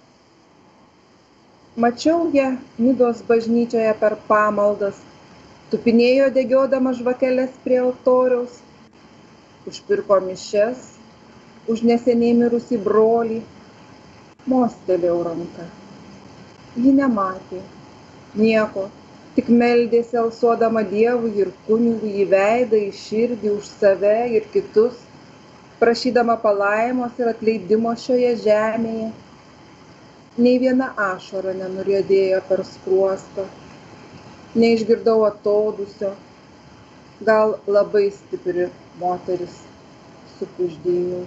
[SPEAKER 4] mačiau ją Nidos bažnyčioje per pamaldas. Tupinėjo degiodama žvakeles prie altoriaus, užpirko mišias, už neseniai mirusį brolį, mostelėjau ranką. Ji nematė nieko, tik meldėsi alsuodama Dievui ir kunigui į veidą, į širdį, už save ir kitus, prašydama palaimos ir atleidimo šioje žemėje. Nei viena ašara nenuriedėjo per skruostą. Neišgirdau atodusio, gal labai stipri moteris, sukuždėjau.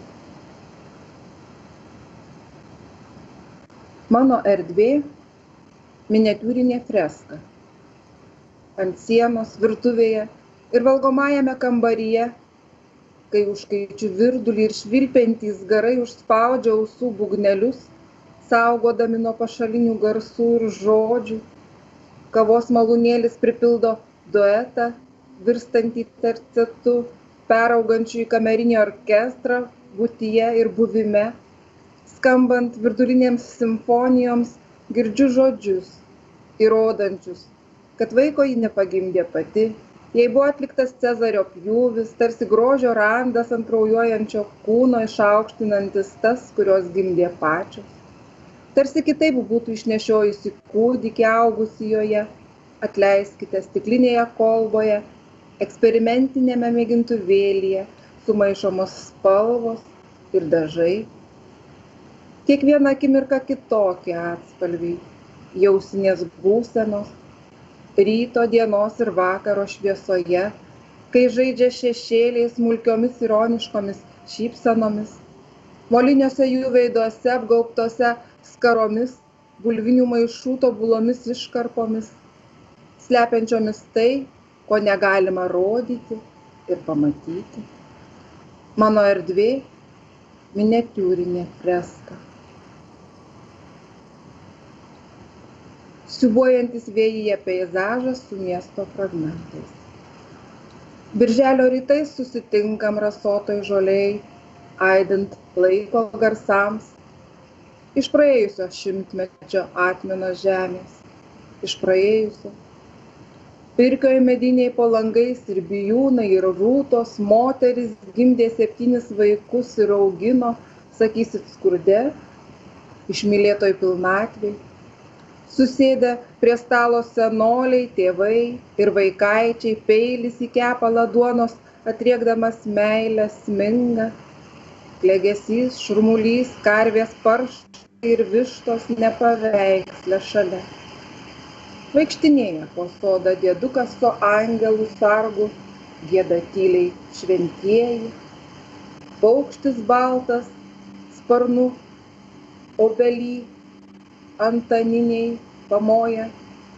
[SPEAKER 4] Mano erdvė – miniatiūrinė freska. Ant sienos, virtuvėje ir valgomajame kambaryje, kai užkaičiu virdulį ir švilpiantys garai užspaudžia ausų būgnelius, saugodami nuo pašalinių garsų ir žodžių. Kavos malūnėlis pripildo duetą, virstantį tercetu, peraugančių į kamerinį orkestrą, būtyje ir buvime. Skambant virdulinėms simfonijoms, girdžiu žodžius, įrodančius, kad vaiko ji nepagimdė pati. Jei buvo atliktas Cezario pjūvis, tarsi grožio randas ant kraujuojančio kūno išaukštinantis tas, kurios gimdė pačios. Tarsi kitaip būtų išnešiojusi kūdikį augusi joje, atleiskite stiklinėje kolboje, eksperimentinėme mėgintuvėlyje, sumaišomos spalvos ir dažai. Kiekviena akimirka kitokie atspalviai, jausinės būsenos, ryto, dienos ir vakaro šviesoje, kai žaidžia šešėliais smulkiomis ironiškomis šypsenomis, moliniuose jų veiduose apgaubtose skaromis, bulvinių maišų tobulomis iškarpomis, slepiančiomis tai, ko negalima rodyti ir pamatyti. Mano erdvė – miniatiūrinė freska. Siūbuojantis vėjyje peizažas su miesto fragmentais. Birželio rytais susitinkam rasotoj žolėj, aidint laiko garsams, iš praėjusio šimtmečio atminos žemės, iš praėjusio. Pirkioj mediniai po langais ir bijūnai ir rūtos, moteris gimdė septynis vaikus ir augino, sakysit skurde, išmylėtoj pilnatvėj. Susėdę prie stalo senoliai, tėvai ir vaikaičiai, peilis į kepalą duonos, atriekdamas meilę sminga. Klegesys, šurmulys, karvės parštai ir vištos nepaveikslė šalia. Vaikštinėja po sodą dėdukas su angelų sargu, gieda tyliai šventieji. Paukštis baltas, sparnu, obelį, antaniniai pamoja.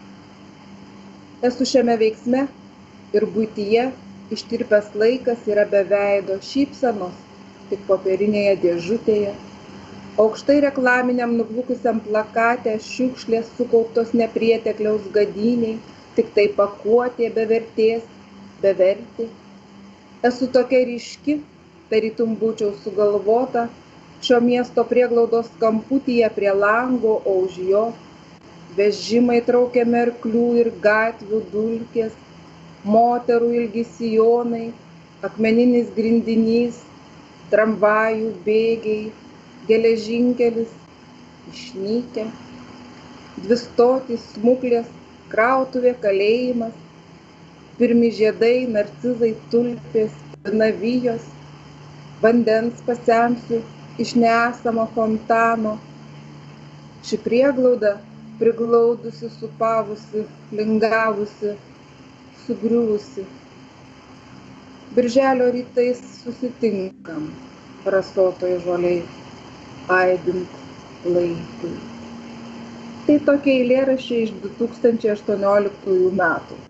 [SPEAKER 4] Esu šiame veiksme ir buityje ištirpęs laikas yra be veido šypsenos, tik popierinėje dėžutėje. Aukštai reklaminiam nublukusiam plakate šiukšlės sukauptos neprietekliaus gadiniai, tik tai pakuotė be vertės, bevertė. Esu tokia ryški, tarytum būčiau sugalvota, šio miesto prieglaudos kamputyje prie lango, o už jo vežimai traukiami arklių ir gatvių dulkės, moterų ilgi sijonai, akmeninis grindinys, tramvajų bėgiai, geležinkelis, išnykę, dvi stotys, smuklės, krautuvė, kalėjimas, pirmi žiedai, narcizai, tulpės, navijos, vandens pasemsiu iš nesamo fontano. Ši prieglauda priglaudusi, supavusi, lingavusi, sugriuvusi. Birželio rytais susitinkam, rasotoj žoliai, aidint laikui. Tai tokie eilėraščiai iš du tūkstančiai aštuonioliktųjų metų.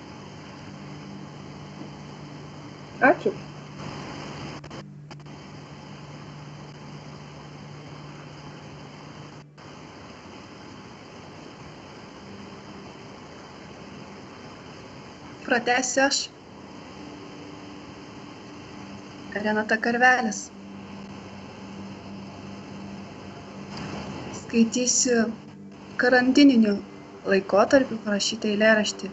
[SPEAKER 4] Ačiū.
[SPEAKER 2] Pratęsiu aš. Renata Karvelis. Skaitysiu karantininiu laikotarpiu parašytą eilėraštį.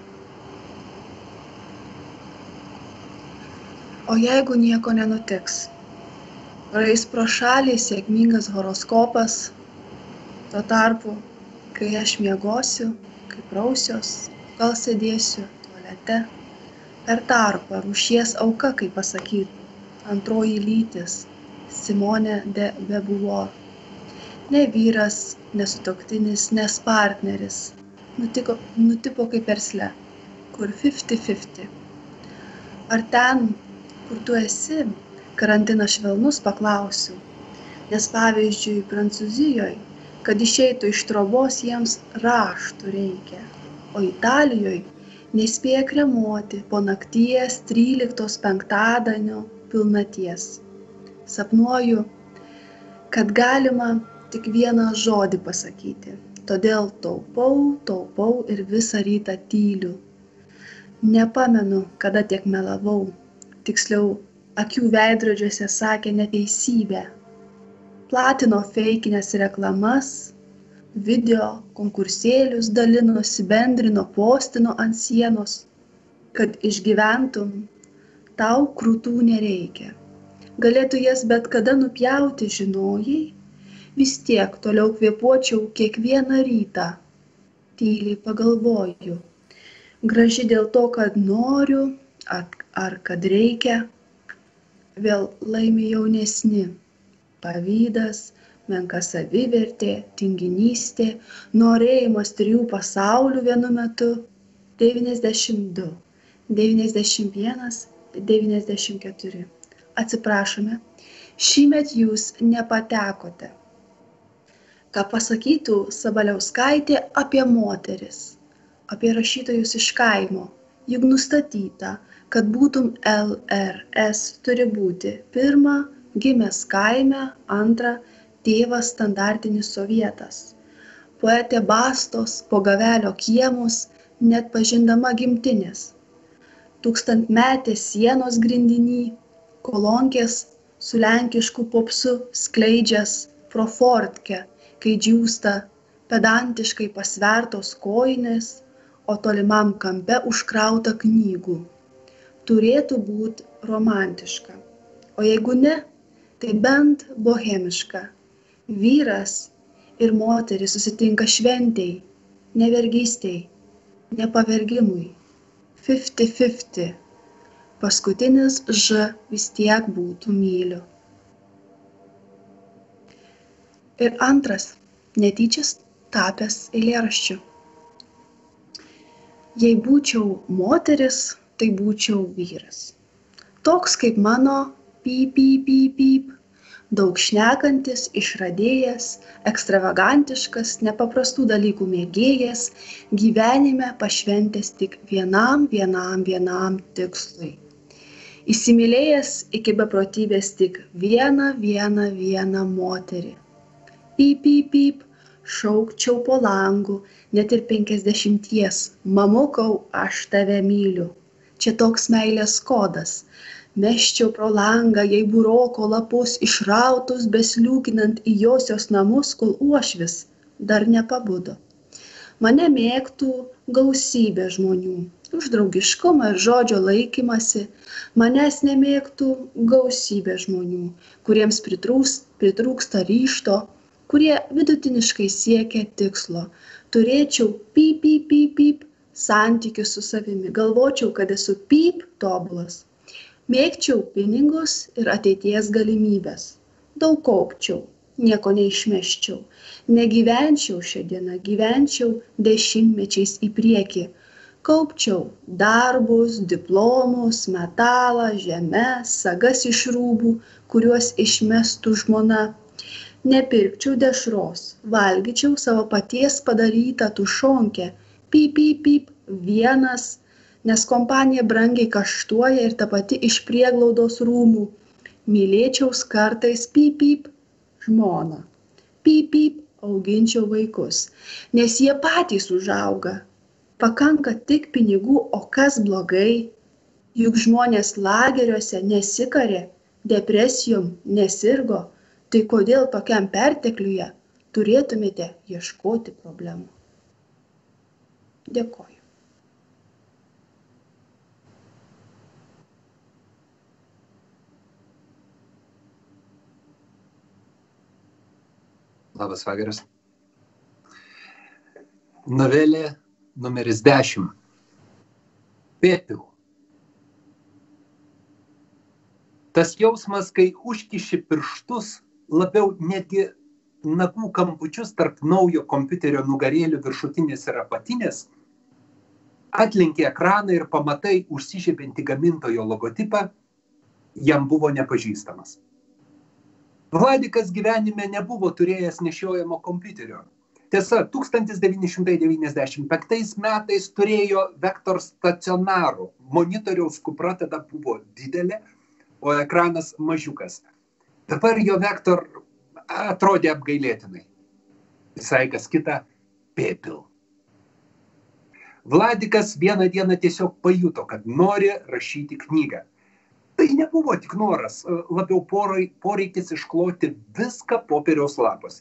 [SPEAKER 2] O jeigu nieko nenutiks, praeis pro šalį sėkmingas horoskopas, tuo tarpu, kai aš miegosiu, kai prausios, gal sėdėsiu tualete, per tarpą rūšies auka, kaip pasakyt, antroji lytis, Simone de Beauvoir. Ne vyras, nesutoktinis, nes partneris, nutiko, nutipo kaip versle, kur fifty fifty. Ar ten, kur tu esi, karantinas švelnus, paklausiu, nes pavyzdžiui Prancūzijoje, kad išeitų iš trobos jiems raštų reikia, o Italijoje nespėja kremuoti po nakties tryliktos penktadienio pilnaties. Sapnuoju, kad galima tik vieną žodį pasakyti, todėl taupau, taupau ir visą rytą tyliu. Nepamenu, kada tiek melavau, tiksliau, akių veidrodžiuose sakė neteisybę. Platino feikinės reklamas, video konkursėlius dalinosi, bendrino, postino ant sienos, kad išgyventum, tau krūtų nereikia. Galėtų jas bet kada nupjauti, žinojai, vis tiek toliau kvėpuočiau kiekvieną rytą. Tyliai pagalvoju, graži dėl to, kad noriu, ar, ar kad reikia, vėl laimi jaunesni. Pavydas, menka savivertė, tinginystė, norėjimas trijų pasaulių vienu metu, devyniasdešimt du, devyniasdešimt vienas, devyniasdešimt keturi. Atsiprašome, šįmet jūs nepatekote. Ką pasakytų Sabaliauskaitė apie moteris, apie rašytojus iš kaimo, juk nustatyta, kad būtum L R S turi būti pirma, gimęs kaime, antra, tėvas standartinis sovietas. Poetė bastos po gavelio kiemus, net pažindama gimtinės. Tūkstantmetės sienos grindiny, kolonkės su lenkišku popsu skleidžias pro fortkę, kai džiūsta pedantiškai pasvertos kojinės, o tolimam kampe užkrauta knygų. Turėtų būti romantiška, o jeigu ne, tai bent bohemiška. Vyras ir moteris susitinka šventei, ne vergystei, ne pavergimui. fifty fifty. Paskutinis Ž vis tiek būtų myliu. Ir antras, netyčias tapęs eilėraščiu. Jei būčiau moteris, tai būčiau vyras. Toks kaip mano pyp, pyp, pyp, pyp, daug šnekantis, išradėjas, ekstravagantiškas, nepaprastų dalykų mėgėjas, gyvenime pašventęs tik vienam, vienam, vienam tikslui. Įsimylėjęs iki beprotybės tik vieną, vieną, vieną moterį. pyp, pyp, pyp, šaukčiau po langu, net ir penkiasdešimties, mamukau, aš tave myliu. Čia toks meilės kodas. Meščiau pro langą, jei buroko lapus išrautus, besliūkinant į josios namus, kol uošvis dar nepabudo. Mane mėgtų gausybė žmonių, už draugiškumą ir žodžio laikymasi. Manęs nemėgtų gausybė žmonių, kuriems pritrūks, pritrūksta ryžto, kurie vidutiniškai siekia tikslo. Turėčiau pyp, pyp, pyp, pyp santykius su savimi, galvočiau, kad esu pyp tobulas. Mėgčiau pinigus ir ateities galimybės. Daug kaupčiau, nieko neišmeščiau. Negyvenčiau šią dieną, gyvenčiau dešimtmečiais į priekį. Kaupčiau darbus, diplomus, metalą, žemes, sagas iš rūbų, kuriuos išmestų žmona. Nepirkčiau dešros, valgyčiau savo paties padarytą tušonkę. Pyp, pyp, pyp, vienas, nes kompanija brangiai kaštuoja ir ta pati iš prieglaudos rūmų. Mylėčiau kartais pyp, pyp, žmoną. Pyp, pyp, auginčiau vaikus, nes jie patys užauga. Pakanka tik pinigų, o kas blogai? Juk žmonės lageriuose nesikarė, depresijom nesirgo, tai kodėl tokiam pertekliuje turėtumėte ieškoti problemų? Dėkoju.
[SPEAKER 6] Labas vakaras. Novelė numeris dešimt. Pėpil. Tas jausmas, kai užkiši pirštus, labiau netgi nagų kampučius tarp naujo kompiuterio nugarėlių viršutinės ir apatinės, atlenki ekraną ir pamatai užsižiebinti gamintojo logotipą, jam buvo nepažįstamas. Vladikas gyvenime nebuvo turėjęs nešiojamo kompiuterio. Tiesa, tūkstantis devyni šimtai devyniasdešimt penktais metais turėjo Vektor stacionarų. Monitoriaus kupra tada buvo didelė, o ekranas mažiukas. Dabar jo Vektor atrodė apgailėtinai. Visai kas kita – Pėpil. Vladikas vieną dieną tiesiog pajuto, kad nori rašyti knygą. Tai nebuvo tik noras, labiau poreikis iškloti viską popieriaus lapuose.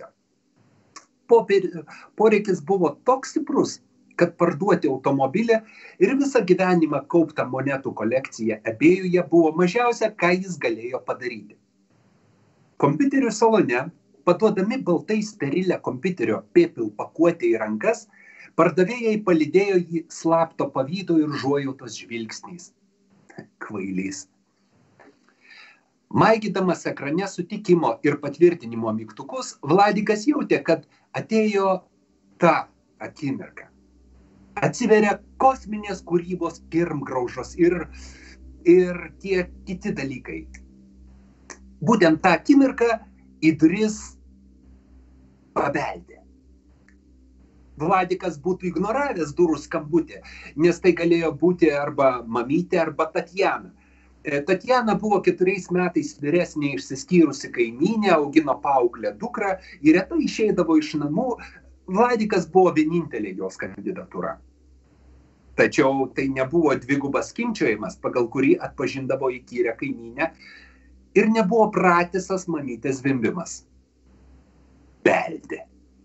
[SPEAKER 6] Poreikis buvo toks stiprus, kad parduoti automobilį ir visą gyvenimą kauptą monetų kolekciją ebėjuje buvo mažiausia, ką jis galėjo padaryti. Kompiuterių salone, paduodami baltai sterilę kompiuterio Pėpil pakuotę į rankas, pardavėjai palydėjo jį slapto pavydo ir užuojautos žvilgsniais. Kvailys. Maigydamas ekrane sutikimo ir patvirtinimo mygtukus, Vladikas jautė, kad atėjo ta akimirka. Atsiveria kosminės kūrybos pirmgraužos ir, ir tie kiti dalykai. Būtent tą akimirką į duris pabeldė. Vladikas būtų ignoravęs durų skambutį, nes tai galėjo būti arba mamytė, arba Tatjana. Tatjana buvo keturiais metais vyresnė išsiskyrusi kaimynė, augino paauglę dukrą ir retai išeidavo iš namų. Vladikas buvo vienintelė jos kandidatūra. Tačiau tai nebuvo dvigubas skimbčiojimas, pagal kurį atpažindavo įkyrę kaimynę, ir nebuvo pratisas mamytės zvimbimas. Beldė.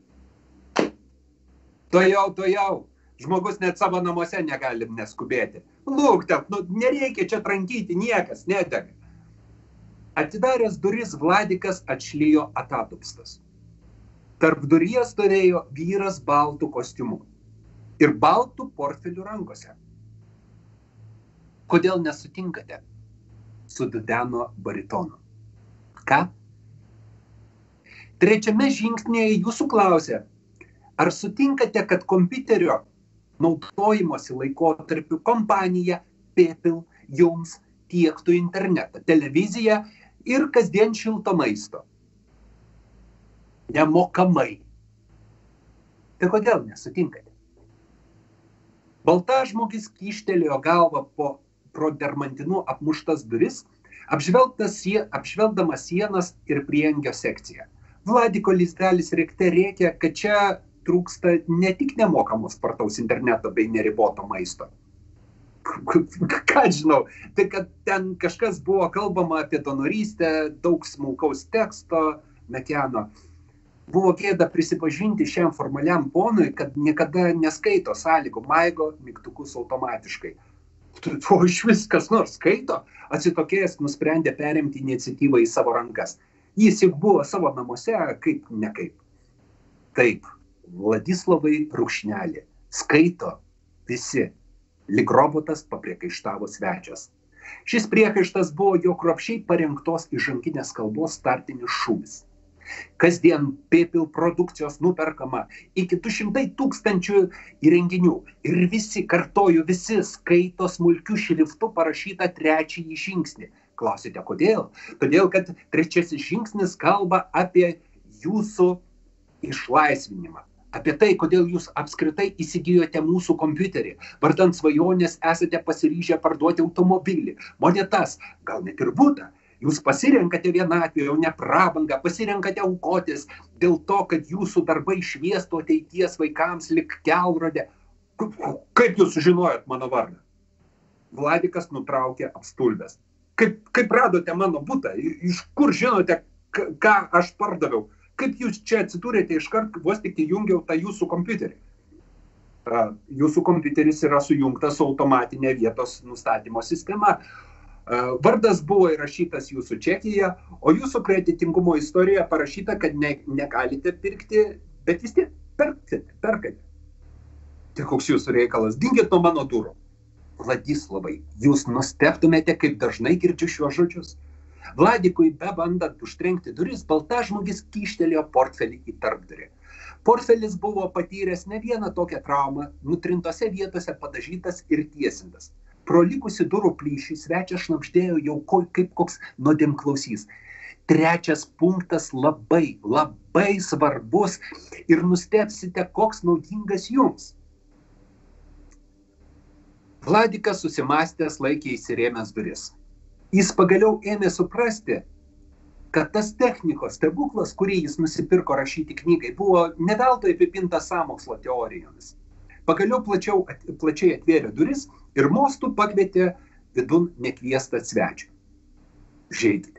[SPEAKER 6] Tojau, tojau. Žmogus net savo namuose negalim neskubėti. Lūktelk, nu nereikia čia trankyti, niekas nedega. Atidaręs duris, Vladikas atšlijo atatupstas. Tarp duries stovėjo vyras baltų kostiumu ir baltų portfelių rankose. Kodėl nesutinkate? Sududeno baritonu. Ką? Trečiame žingsnėje jūsų klausė, ar sutinkate, kad kompiuterio naudojimosi laikotarpiu kompanija Pėpil jums tiektų internetą, televiziją ir kasdien šilto maisto? Nemokamai. Tai kodėl nesutinkate? Baltažmogis kyštelėjo galvą po pro dermantinu apmuštas duris, apžvelgdamas sienas ir prieangio sekciją. Vladiko lizdelis rėkte rėkia, kad čia trūksta ne tik nemokamos spartaus interneto bei neriboto maisto. Ką žinau, tai kad ten kažkas buvo kalbama apie donorystę, daug smulkaus teksto, mekeno. Buvo gėda prisipažinti šiam formaliam ponui, kad niekada neskaito sąlygų maigo mygtukus automatiškai. O iš vis kas nors skaito, atsitokėjęs nusprendė perimti iniciatyvą į savo rankas. Jis juk buvo savo namuose, kaip nekaip. Taip, Vladislavai Rukšnelė, skaito visi. Lyg robotas papriekaištavo svečias. Šis priekaištas buvo jo kruopščiai parengtos įžanginės kalbos startinis šūvis. Kasdien Pepil produkcijos nuperkama iki du šimtai tūkstančių įrenginių ir visi, kartoju, visi skaito smulkiu šriftu parašytą trečiąjį žingsnį. Klausite, kodėl? Todėl, kad trečiasis žingsnis kalba apie jūsų išlaisvinimą. Apie tai, kodėl jūs apskritai įsigijote mūsų kompiuterį. Vardan svajonės esate pasiryžę parduoti automobilį, monetas, gal net ir butą. Jūs pasirenkate vienatvę, o ne prabangą, pasirenkate aukotis dėl to, kad jūsų darbai šviestų ateities vaikams lik kelrodė. Kaip jūs sužinojot mano vardą? Vladikas nutraukė apstulbęs. Kaip, kaip radote mano butą? Iš kur žinote, ką aš pardaviau? Kaip jūs čia atsidūrėte iškart, vos tik įjungiau tą jūsų kompiuterį? Jūsų kompiuteris yra sujungtas su automatinė vietos nustatymo sistema. Vardas buvo įrašytas jūsų čekyje, o jūsų kreditingumo istorijoje parašyta, kad ne, negalite pirkti, bet vis tiek perkate, perkate. Tai koks jūsų reikalas? Dingit nuo mano durų. Vladislavai, jūs nustebtumėte, kaip dažnai girdžiu šiuos žodžius. Vladikui bebandant užtrenkti duris, baltažmogis kyštelėjo portfelį į tarpdurį. Portfelis buvo patyręs ne vieną tokią traumą, nutrintose vietose padažytas ir tiesintas. Pro likusi durų plyšį svečias šnabždėjo jau kaip koks nuodėmklausys. Trečias punktas labai, labai svarbus ir nustebsite, koks naudingas jums. Vladikas susimąstęs laikė įsirėmęs duris. Jis pagaliau ėmė suprasti, kad tas technikos stebuklas, kurį jis nusipirko rašyti knygai, buvo ne veltui apipintas sąmokslo teorijomis. Pagaliau plačiau, plačiai atvėrė duris ir mostu pakvietė vidun nekviestą svečią. Žeikite.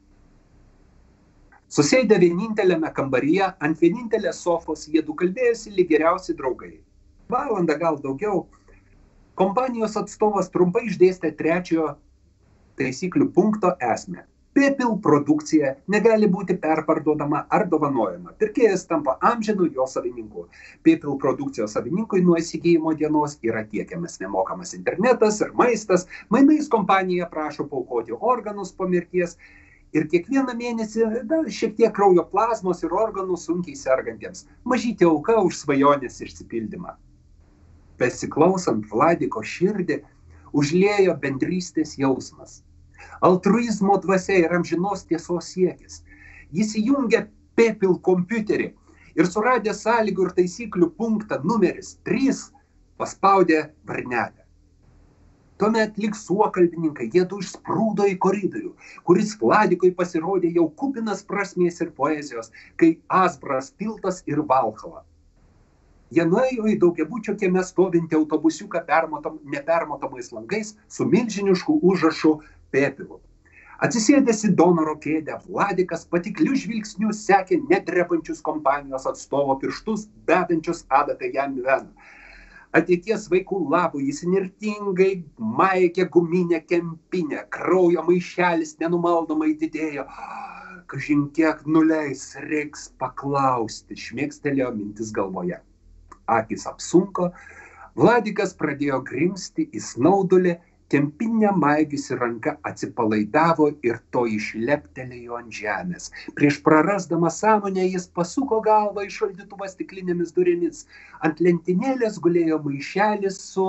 [SPEAKER 6] Susėdę vieninteliame kambaryje, ant vienintelės sofos jiedu kalbėjosi lyg geriausi draugai. Valandą gal daugiau, kompanijos atstovas trumpai išdėstė trečiojo taisyklių punkto esmę. Pepil produkcija negali būti perparduodama ar dovanojama. Pirkėjas tampa amžinu jo savininku. Pepil produkcijos savininkui nuo įsigijimo dienos yra tiekiamas nemokamas internetas ir maistas. Mainais kompanija prašo paaukoti organus po mirties ir kiekvieną mėnesį da, šiek tiek kraujo plazmos ir organų sunkiai sergantiems. Mažytė auka už svajonės išsipildymą. Besiklausant Vladiko širdį, užliejo bendrystės jausmas. Altruizmo dvasia ir amžinos tiesos siekis. Jis įjungė Pepil kompiuterį ir suradė sąlygų ir taisyklių punktą numeris trys paspaudė varnelę. Tuomet lyg suokalbininkai jiedu išsprūdo į koridorių, kuris Vladikui pasirodė jau kupinas prasmės ir poezijos, kai Asbras, Tiltas ir Valhalla. Jie nuėjo į daugiabučio kieme stovintį autobusiuką permatom, nepermatomais langais su milžinišku užrašu Pepilu. Atsisėdęs į donoro kėdę, Vladikas patikliu žvilgsniu sekė nedrebančius kompanijos atstovo pirštus, bedančius adatą jam į veną. Ateities vaikų labų jis nirtingai maikė guminę kempinę, kraujo maišelis nenumaldomai didėjo. Kažin kiek nuleis, reiks paklausti, šmėkstelėjo mintis galvoje. Akis apsunko, Vladikas pradėjo grimsti į snaudulį, kempinę maigiusi ranka atsipalaidavo ir to išleptelėjo ant žemės. Prieš prarasdamas sąmonę jis pasuko galvą į šaldytuvą stiklinėmis durimis. Ant lentynėlės gulėjo maišelis su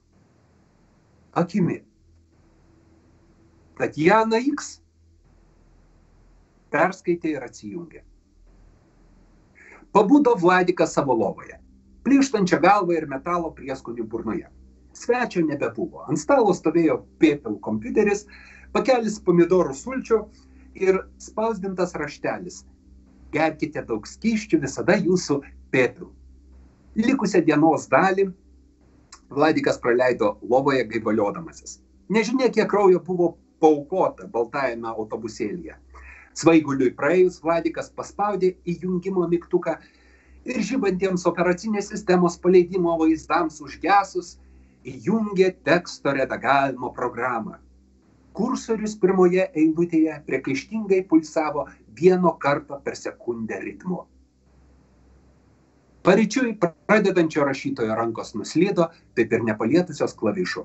[SPEAKER 6] akimi. Tatjana X perskaitė ir atsijungė. Pabudo Vladikas savo lovoje, plyštančią galvą ir metalo prieskonių burnoje. Svečio nebebuvo. Ant stalo stovėjo Pepil kompiuteris, pakelis pomidorų sulčių ir spausdintas raštelis. gerkite daug skysčių, visada jūsų pėpil. Likusią dienos dalį Vladikas praleido lovoje gaivaliodamasis. Nežinia, kiek kraujo buvo paaukota baltajame autobusėlyje. Svaiguliui praėjus, Vladikas paspaudė įjungimo mygtuką ir žibantiems operacinės sistemos paleidimo vaizdams užgesus įjungė teksto redagavimo programą. Kursorius pirmoje eilutėje priekaištingai pulsavo vieno karto per sekundę ritmu. Paryčiui pradedančio rašytojo rankos nuslydo, taip ir nepalietusios klavišų.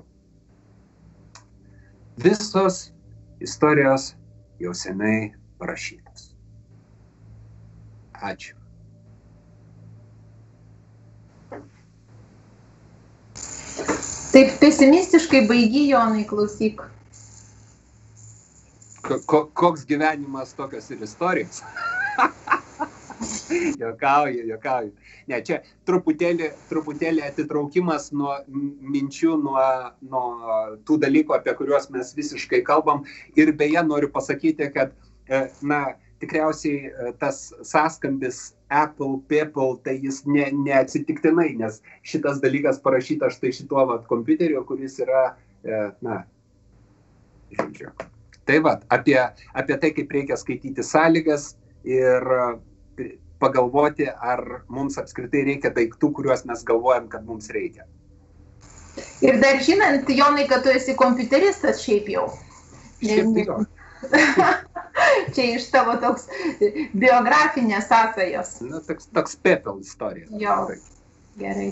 [SPEAKER 6] Visos istorijos jau seniai parašytos. Ačiū.
[SPEAKER 1] Taip pesimistiškai baigi, Jonai, klausyk.
[SPEAKER 6] Ko, koks gyvenimas, tokios ir istorijos. Jokauju, jokauju. Ne, čia truputėlį, truputėlį atitraukimas nuo minčių, nuo, nuo tų dalykų, apie kuriuos mes visiškai kalbam. Ir beje, noriu pasakyti, kad, na, tikriausiai tas sąskambis Apple, People, tai jis ne, neatsitiktinai, nes šitas dalykas parašytas štai šituo vat kompiuteriu, kuris yra, na, žodžiu. Tai va, apie, apie tai, kaip reikia skaityti sąlygas ir pagalvoti, ar mums apskritai reikia daiktų, kuriuos mes galvojam, kad mums reikia.
[SPEAKER 1] Ir dar žinant, Jonai, kad tu esi kompiuteristas šiaip jau.
[SPEAKER 6] Šiaip tai jo.
[SPEAKER 1] Čia iš tavo toks biografinės sąsajos.
[SPEAKER 6] Na, toks, toks Pepel istorija.
[SPEAKER 1] Jo, gerai.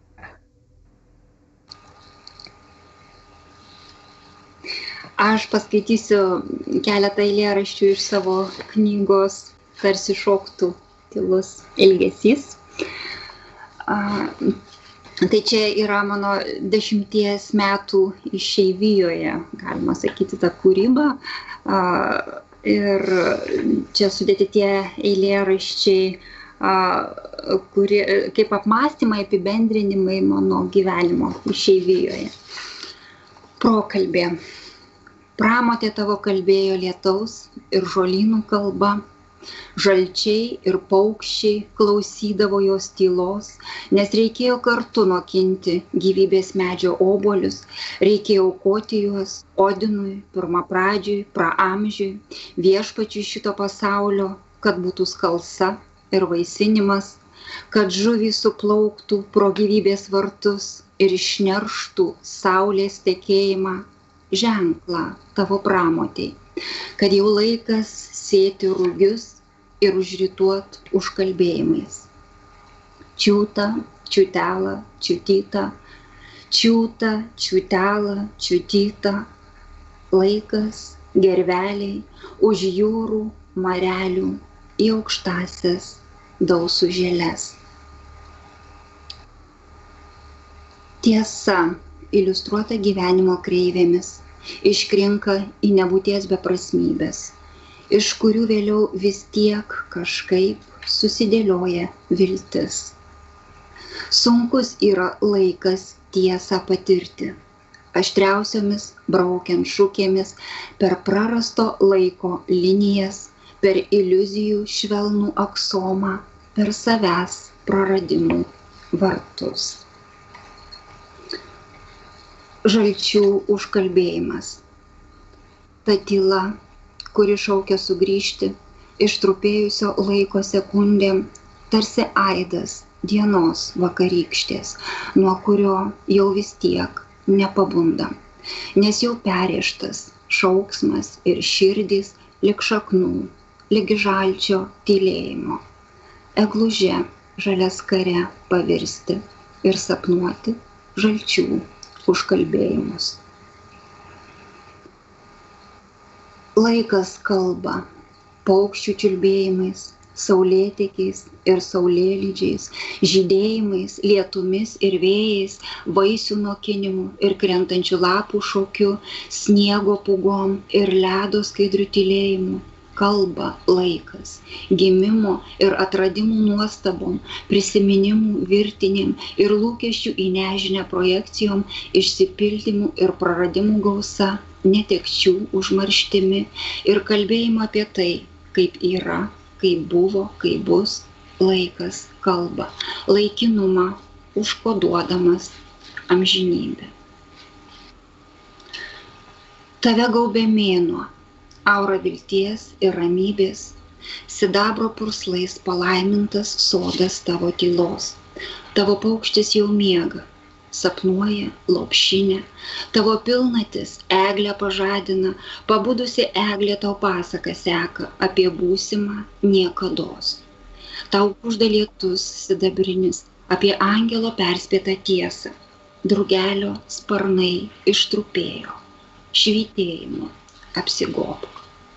[SPEAKER 8] Aš paskaitysiu keletą eilėraščių iš savo knygos Tarsi šoktų tylus ilgesys. A, tai čia yra mano dešimties metų išeivijoje, galima sakyti, ta kūryba. A, ir čia sudėti tie eilėraščiai, a, kurie, kaip apmąstymai, apibendrinimai mano gyvenimo išeivijoje. Prokalbė. Pramotė tavo kalbėjo lietaus ir žolynų kalba. Žalčiai ir paukščiai klausydavo jos tylos, nes reikėjo kartu nokinti gyvybės medžio obuolius, reikėjo aukoti juos Odinui, pirmapradžiui, praamžiui, viešpačiui šito pasaulio, kad būtų skalsa ir vaisinimas, kad žuvys suplauktų pro gyvybės vartus ir išnerštų saulės tekėjimą, ženklą tavo pramotei, kad jau laikas sėti rugius ir užrituot užkalbėjimais. Čiūta, čiūtela, čiūtyta, čiūta, čiūtela, čiūtyta, laikas, gerveliai, už jūrų, marelių, į aukštasias dausų žėles. Tiesa, iliustruota gyvenimo kreivėmis, iškrinka į nebūties beprasmybės, iš kurių vėliau vis tiek kažkaip susidėlioja viltis. Sunkus yra laikas tiesą patirti, aštriausiomis braukiant šukėmis per prarasto laiko linijas, per iliuzijų švelnų aksomą, per savęs praradimų vartus. Žalčių užkalbėjimas. Ta tyla, kuri šaukia sugrįžti, ištrupėjusio laiko sekundėm, tarsi aidas dienos vakarykštės, nuo kurio jau vis tiek nepabundam, nes jau perėštas šauksmas ir širdys lik šaknų, lik žalčio tylėjimo, egluže žalias kare pavirsti ir sapnuoti žalčių užkalbėjimus. Laikas kalba paukščių čiulbėjimais, saulėtekiais ir saulėlydžiais, žydėjimais, lietumis ir vėjais, vaisių nokinimu ir krentančių lapų šokiu, sniego pūgom ir ledo skaidriu tylėjimu. Kalba laikas, gimimo ir atradimų nuostabom, prisiminimų virtinėm ir lūkesčių į nežinę projekcijom, išsipildymų ir praradimų gausa, netekčių užmarštimi ir kalbėjimą apie tai, kaip yra, kaip buvo, kaip bus, laikas kalba, laikinumą užkoduodamas amžinybę. Tave gaubė mėnuo, aura vilties ir ramybės, sidabro purslais palaimintas sodas tavo tylos. Tavo paukštis jau miega, sapnuoja lopšinę, tavo pilnatis eglę pažadina, pabudusi eglė tau pasaką seka apie būsimą niekados. Tau kužda lietus sidabrinis, apie angelo perspėtą tiesą, drugelio sparnai ištrupėjo, švytėjimu apsigobk.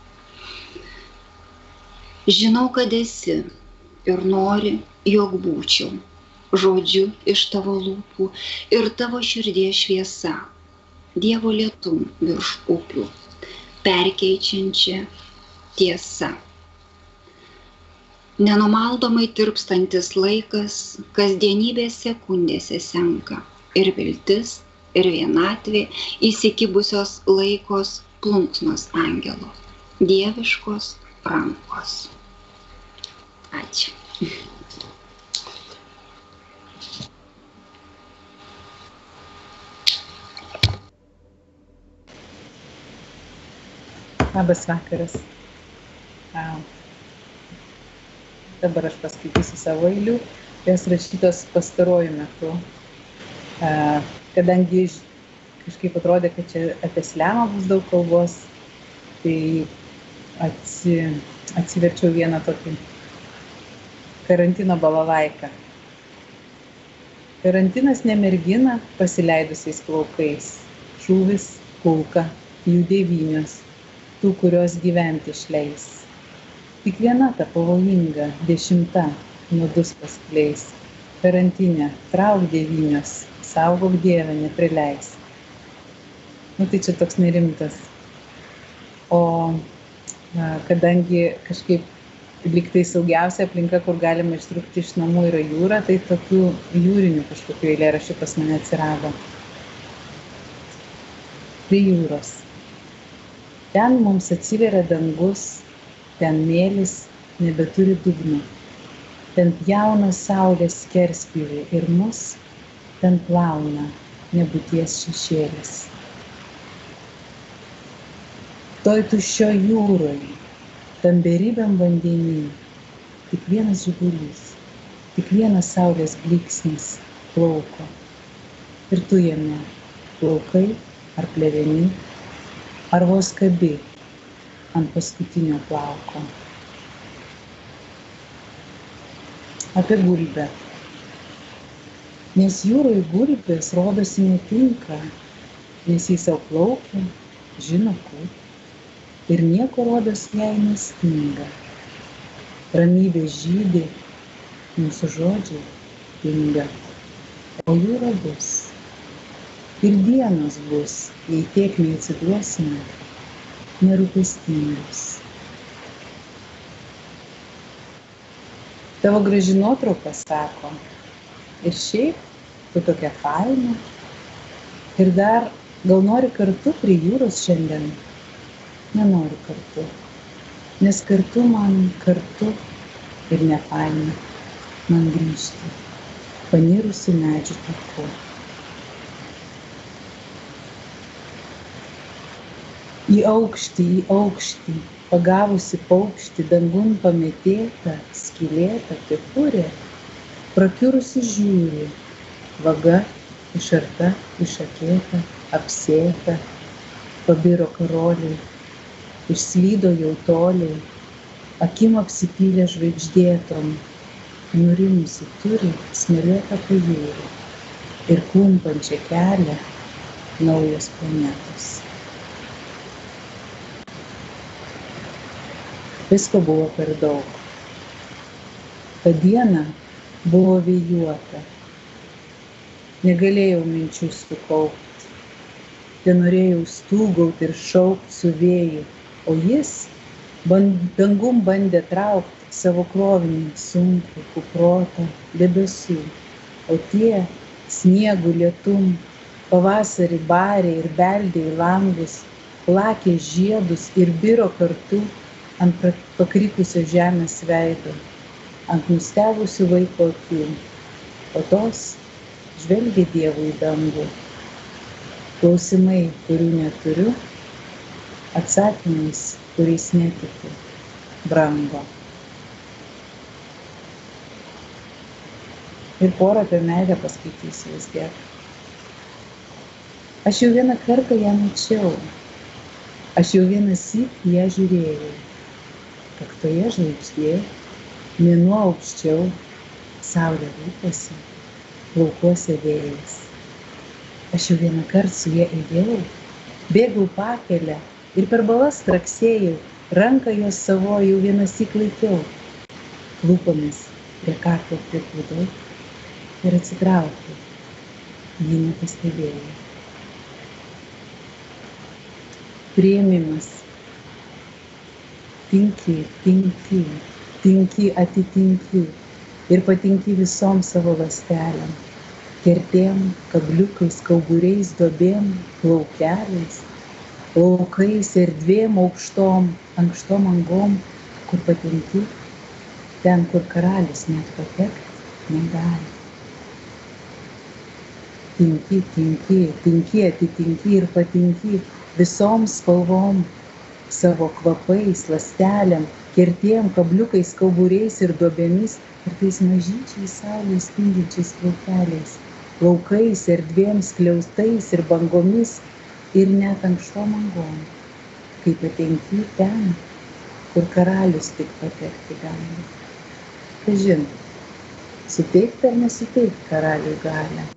[SPEAKER 8] Žinau, kad esi ir nori, jog būčiau, žodžiu iš tavo lūpų ir tavo širdies šviesa, Dievo lietum virš upių, perkeičiančia tiesa. Nenumaldomai tirpstantis laikas, kasdienybės sekundėse senka, ir viltis, ir vienatvė, įsikibusios laikos plunksnos angelo, dieviškos rankos. Ačiū.
[SPEAKER 3] Labas vakaras. Dabar aš paskaitysiu savo eilių, jos rašytos pastaruoju metu. Kadangi kažkaip atrodė, kad čia apie slemą bus daug kalbos, tai atsi, atsiverčiau vieną tokį karantino balalaiką. Karantinas ne mergina pasileidusiais plaukais, šūvis, kulka, jų devynios, tų, kurios gyventi išleis. Tik viena ta pavojinga, dešimta, nuodus paskleis. Karantinė, trauk devynios, saugok Dievę, neprileis. Nu tai čia toks nerimtas. O kadangi kažkaip liktai saugiausia aplinka, kur galima ištrūkti iš namų, yra jūra, tai tokių jūrinių kažkokių eilėraščių pas mane atsirado. Prie jūros. Ten mums atsiveria dangus, ten mėlis nebeturi dugno. Ten pjauna saulės skerspjūvį ir mus ten plauna nebūties šešėlis. Toj tuščio jūroj, tam beribiam vandenį, tik vienas žibulys, tik vienas saulės blyksnis plauko. Ir tu jame plaukai ar pleveni, ar vos kabi ant paskutinio plauko. Apie gulbę. Nes jūroj gulbės rodosi netinka, nes jis sau plaukia, žino kur. Ir nieko rodos jai nestinga. Ramybė žydi, mūsų žodžiai pinga. O jūra bus. Ir dienos bus, jei tiek neatsiduosime, nerūpestingus. Tavo graži nuotrauka sako, ir šiaip tu tokia faina. Ir dar gal nori kartu prie jūros šiandien? Nenoriu kartu, nes kartu man kartu ir nefaina man grįžti, panirusi medžių taku. Į aukštį, į aukštį, pagavusi paukštį, dangun pametėta, skylėta kepurė, prakiurusi žiūri, vaga išarta, išakėta, apsėta, pabiro karoliai. Išslydo jau toliai, akim apsipylė žvaigždėtom, nurimusi turi smėlėtą pajūrį ir klumpančią kelią naujos planetos. Visko buvo per daug. Ta diena buvo vėjuota. Negalėjau minčių sukaupti. Tenorėjau stūgauti ir šaukti su vėju. O jis dangum bandė traukti savo krovinį sunkų, kuprotą debesų. O tie sniegų lietum pavasarį barė ir beldė į langus, plakė žiedus ir biro kartu ant pakrypusio žemės veido, ant nustebusių vaiko akių, o tos žvelgia Dievui į dangų. Klausimai, kurių neturiu, atsakymais, kuriais netikiu, brango. Ir porą apie meilę paskaitysiu vis tiek. Aš jau vieną kartą ją mačiau, aš jau vieną syk ją žiūrėjau. Kaktoje žvaigždė, mėnuo aukščiau, saulė rūpasi, laukuose vėjas. Aš jau vieną kartą su ja ėjau, bėgau pakelę ir per balas traksėjau, ranką jos savo jau vieną syk laikiau. Lūpomis prie kaklo prikūdau ir atsitraukiau, ji nepastebėjo. Priėmimas. Tinki, tinki, tinki, atitinki ir patinki visom savo ląstelėm, kertėm, kabliukais, kauburiais, duobėm, laukeliais, laukais, erdvėm, aukštom, ankštom angom, kur patinki, ten, kur karalius net patekt negali. Tinki, tinki, tinki, atitinki ir patinki visom spalvom, savo kvapais, ląstelėm, kertėm, kabliukais, kauburiais ir duobėmis ir tais mažyčiais saulės spindinčiais laukeliais, laukais, erdvėm, skliaustais ir bangomis ir net ankštom angom, kai patenki ten, kur karalius tik patekti gali. Kažin, suteikti ar nesuteikti karaliui galią.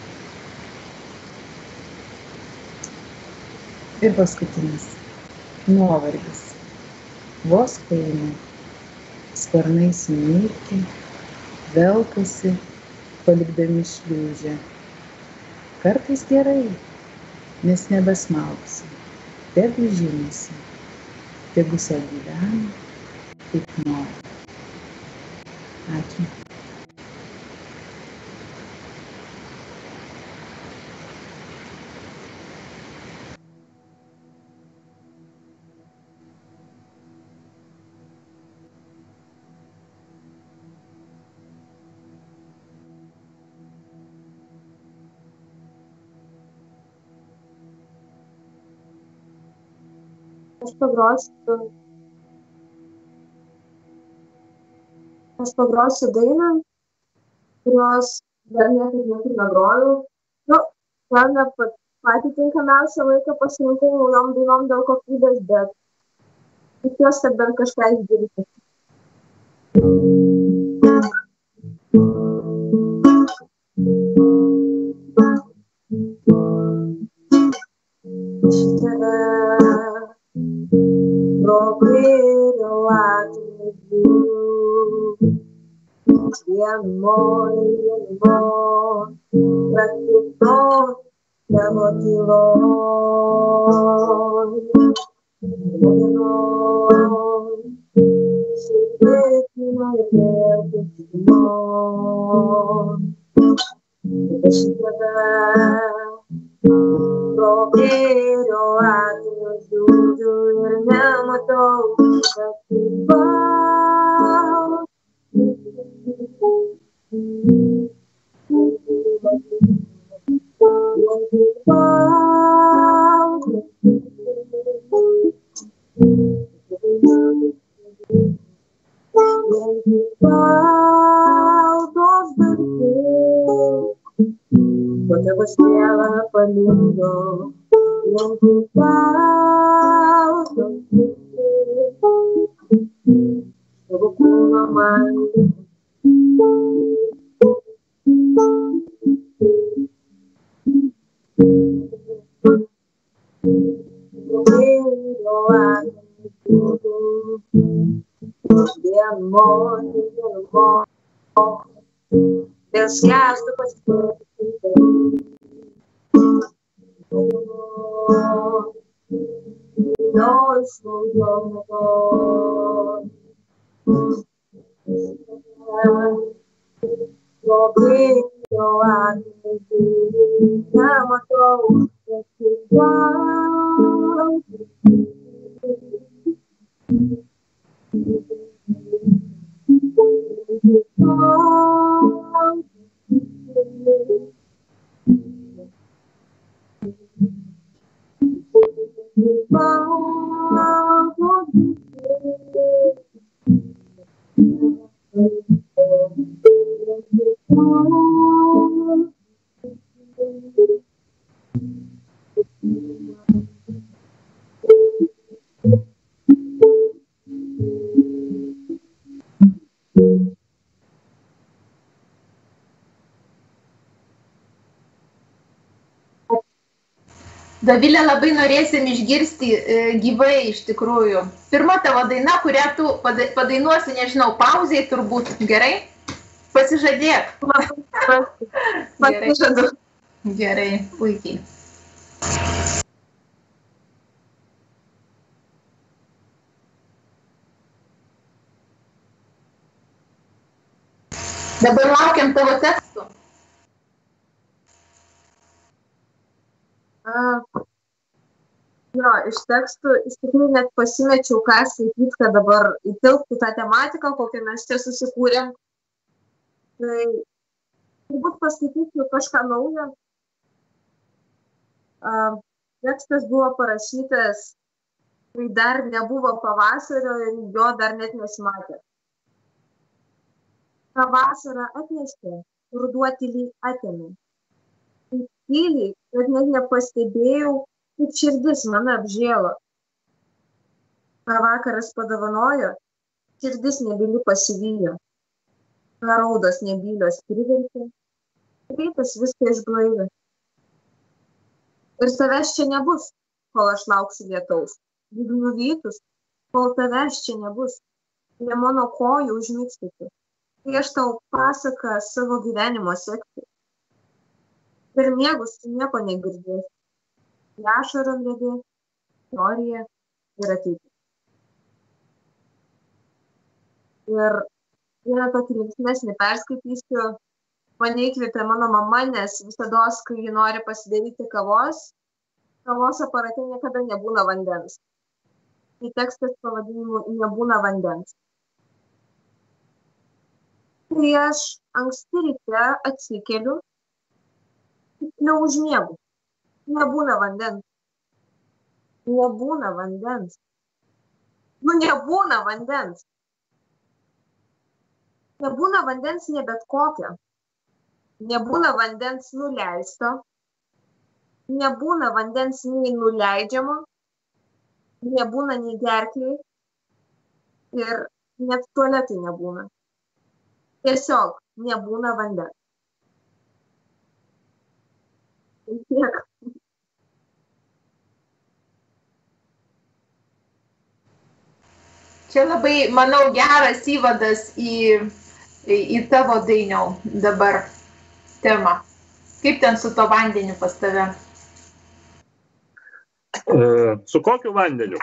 [SPEAKER 3] Ir paskutinis. Nuovargis. Vos paėmė, sparnai sumirki, velkasi, palikdami šliūžę. Kartais gerai, nes nebesmaugsi, tegu žinosi, tegu sau gyvena, kaip nori. Ačiū.
[SPEAKER 5] Aš pagrosiu, aš pagrosiu dainą, kurios dar niekaip niekaip negrojau. Nu, gal ne patį tinkamiausią laiką pasirinkau naujom dainom dėl kokybės, bet tikiuosi, kad dar kažką išgirsti. Proprio attribù amor y amor practicó la motivó si no le amor proprio attribù Yamato Quando você ela palindo Lento falso Eu vou com uma mãe De amor, de amor Deus que as duas Nós somos amor Proprio attribù Yamato igual
[SPEAKER 1] Dovilė, labai norėsim išgirsti gyvai iš tikrųjų. Pirma tavo daina, kurią tu padainuosi, nežinau, pauzėj turbūt, gerai? Pasižadėk.
[SPEAKER 5] Pasižadu.
[SPEAKER 1] Gerai, puikiai. Dabar laukiam tavo tekstų.
[SPEAKER 5] Uh, jo, iš tekstų iš tikrųjų net pasimečiau, ką skaityti, kad dabar įtilpti tą tematiką, kokią mes čia susikūrėm. Tai turbūt paskaitysiu kažką naujo. Uh, tekstas buvo parašytas, kai dar nebuvo pavasario ir jo dar net nesimatė. Ta vasara atnešė, ruduo tyliai atėmė. Tyliai, kad net nepastebėjau, kaip širdis mane apžėlo. Ta vakaras padovanojo, širdis nebyli pasivijo. Ta raudos nebylios privertė, greitas viską išblaivė. Ir tavęs čia nebus, kol aš lauksiu lietaus. Lyg nuvytus, kol tavęs čia nebus, ne mano kojų užmigstyti. Tai aš tau pasaką savo gyvenimo sekti. Per miegus tu nieko negirdėsi. Ašarom vedė, teorija ir ateitį. Ir vieną tokį linksmesnį perskaitysiu. Mane įkvėpė mano mama, nes visados, kai ji nori pasidaryti kavos, kavos aparate niekada nebūna vandens. Tai tekstas pavadinimu Nebūna vandens. Kai aš anksti ryte atsikeliu, tiksliau užmiegu. Nebūna vandens. Nebūna vandens. Nu, nebūna vandens. Nebūna vandens ne bet kokio. Nebūna vandens nuleisto. Nebūna vandens nei nuleidžiamo. Nebūna nei gerkliai. Ir net tualetai nebūna. Tiesiog nebūna vandens. Tai tiek.
[SPEAKER 1] Čia labai, manau, geras įvadas į, į, į tavo dainiau dabar temą. Kaip ten su to vandeniu pas tave?
[SPEAKER 7] Uh, su kokiu vandeniu?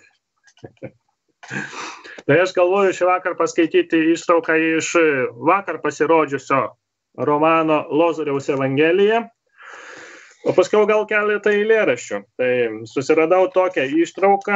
[SPEAKER 7] Tai aš galvoju šį vakar paskaityti ištrauką iš vakar pasirodžiusio romano Lozoriaus Evangelija, o paskiau gal keletą eilėraščių. Tai susiradau tokią ištrauką,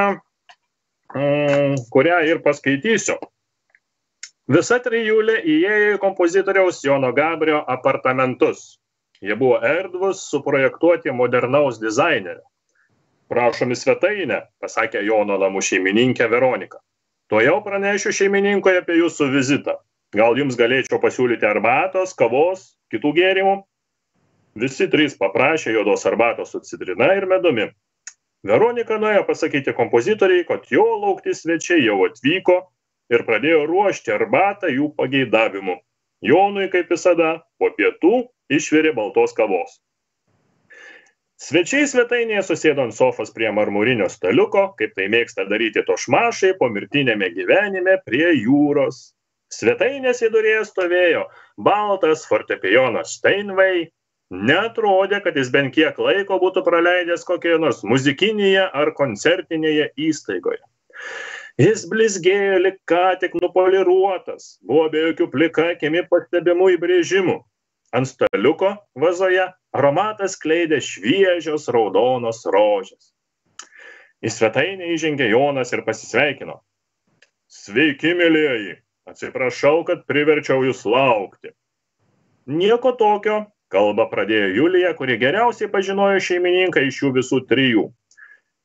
[SPEAKER 7] kurią ir paskaitysiu. Visa trijulė įėjo į kompozitoriaus Jono Gabrio apartamentus. Jie buvo erdvus, suprojektuoti modernaus dizainerio. Prašom į svetainę, pasakė Jono namų šeimininkė Veronika. Tuojau pranešiu šeimininkui apie jūsų vizitą. Gal jums galėčiau pasiūlyti arbatos, kavos, kitų gėrimų? Visi trys paprašė juodos arbatos su citrina ir medumi. Veronika nuėjo pasakyti kompozitoriai, kad jo laukti svečiai jau atvyko ir pradėjo ruošti arbatą jų pageidavimu. Jonui, kaip visada, po pietų išvirė baltos kavos. Svečiai svetainėje susėdo ant sofos prie marmurinio staliuko, kaip tai mėgsta daryti tošmašai pomirtinėme gyvenime prie jūros. Svetainės vidurėje stovėjo baltas fortepijonas Steinway. Neatrodė, kad jis bent kiek laiko būtų praleidęs kokioje nors muzikinėje ar koncertinėje įstaigoje. Jis blizgėjo lyg ką tik nupoliruotas, buvo be jokių plika akimi pastebimų įbrėžimų. Ant staliuko vazoje aromatas skleidė šviežios raudonos rožės. Į svetainę įžengė Jonas ir pasisveikino. Sveiki, mielieji, atsiprašau, kad priverčiau jūs laukti. Nieko tokio, kalbą pradėjo Julija, kuri geriausiai pažinojo šeimininką iš jų visų trijų.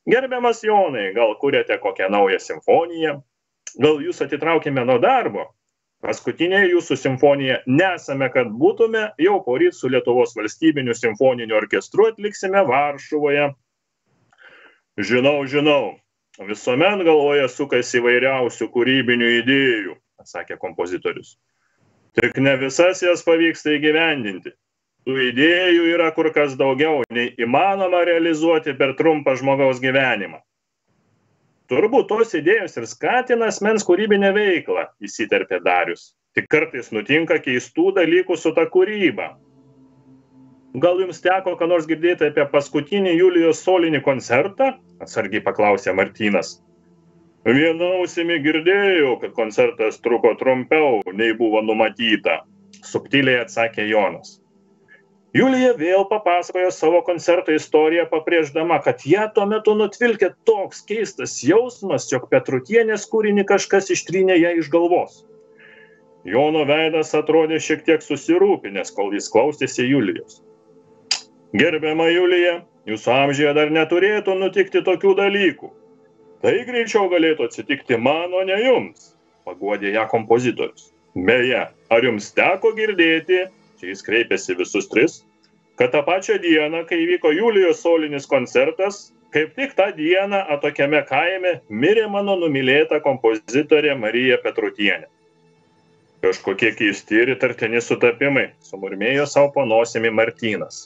[SPEAKER 7] Gerbiamas Jonai, gal kuriate kokią naują simfoniją? Gal jūs atitraukime nuo darbo? Paskutinė jūsų simfonija Nesame, kad būtume, jau poryt su Lietuvos valstybiniu simfoniniu orkestru atliksime Varšuvoje. Žinau, žinau, visuomet galvoje sukasi įvairiausių kūrybinių idėjų, atsakė kompozitorius. Tik ne visas jas pavyksta įgyvendinti. Tų idėjų yra kur kas daugiau, nei įmanoma realizuoti per trumpą žmogaus gyvenimą. Turbūt tos idėjos ir skatina asmens kūrybinę veiklą, įsiterpė Darius. Tik kartais nutinka keistų dalykų su ta kūryba. Gal jums teko ką nors girdėti apie paskutinį Julijos solinį koncertą? Atsargiai paklausė Martynas. Viena ausimi girdėjau, kad koncertas truko trumpiau, nei buvo numatyta, subtiliai atsakė Jonas. Julija vėl papasakojo savo koncerto istoriją, pabrėždama, kad ją tuo metu nutvilkė toks keistas jausmas, jog Petrutienės kūrinį kažkas ištrynė ją iš galvos. Jono veidas atrodė šiek tiek susirūpinęs, kol jis klausėsi Julijos. Gerbiama Julija, jūsų amžiuje dar neturėtų nutikti tokių dalykų. Tai greičiau galėtų atsitikti man, o ne jums, paguodė ją kompozitorius. Beje, ar jums teko girdėti, čia jis kreipėsi visus tris, kad tą pačią dieną, kai vyko Julijos solinis koncertas, kaip tik tą dieną atokiame kaime mirė mano numylėta kompozitorė Marija Petrutienė. Kažkokie keisti ir įtartini sutapimai, sumurmėjo savo po nosimi Martynas.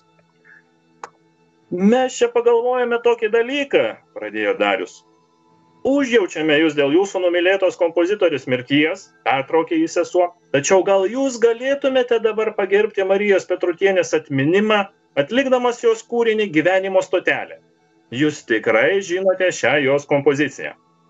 [SPEAKER 7] Mes čia pagalvojame tokį dalyką, pradėjo Darius. Užjaučiame jūs dėl jūsų numylėtos kompozitorius mirties, pertraukė jį sesuo, tačiau gal jūs galėtumėte dabar pagerbti Marijos Petrutienės atminimą, atlikdamas jos kūrinį Gyvenimo stotelė. Jūs tikrai žinote šią jos kompoziciją.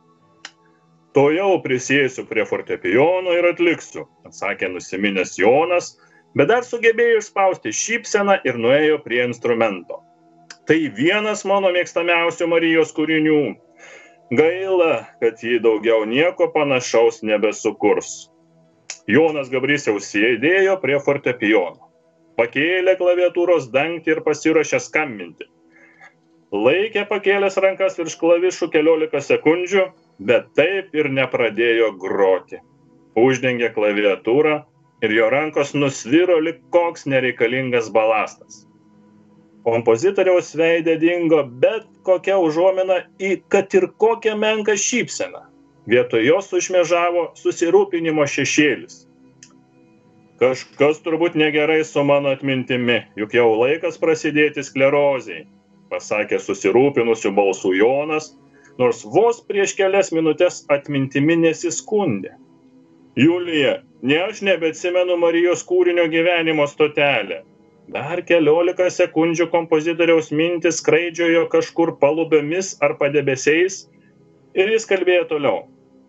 [SPEAKER 7] To jau prisėsiu prie fortepijono ir atliksiu, atsakė nusiminęs Jonas, bet dar sugebėjo išspausti šypseną ir nuėjo prie instrumento. Tai vienas mano mėgstamiausių Marijos kūrinių. Gaila, kad jį daugiau nieko panašaus nebesukurs. Jonas Gabrys jau sėdėjo prie fortepijono. Pakėlė klaviatūros dangtį ir pasiruošė skambinti. Laikė pakėlęs rankas virš klavišų keliolika sekundžių, bet taip ir nepradėjo groti. Uždengė klaviatūrą ir jo rankos nusviro lyg koks nereikalingas balastas. Kompozitoriaus veide dingo bet kokia užuomina į kad ir kokią menką šypseną. Vietoj jos užšmėžavo susirūpinimo šešėlis. Kažkas turbūt negerai su mano atmintimi, juk jau laikas prasidėti sklerozei, pasakė susirūpinusiu balsu Jonas, nors vos prieš kelias minutės atmintimi nesiskundė. Julija, ne aš nebeatsimenu Marijos kūrinio Gyvenimo stotelė. Dar keliolika sekundžių kompozitoriaus mintis skraidžiojo kažkur palubėmis ar padebesiais ir jis kalbėjo toliau.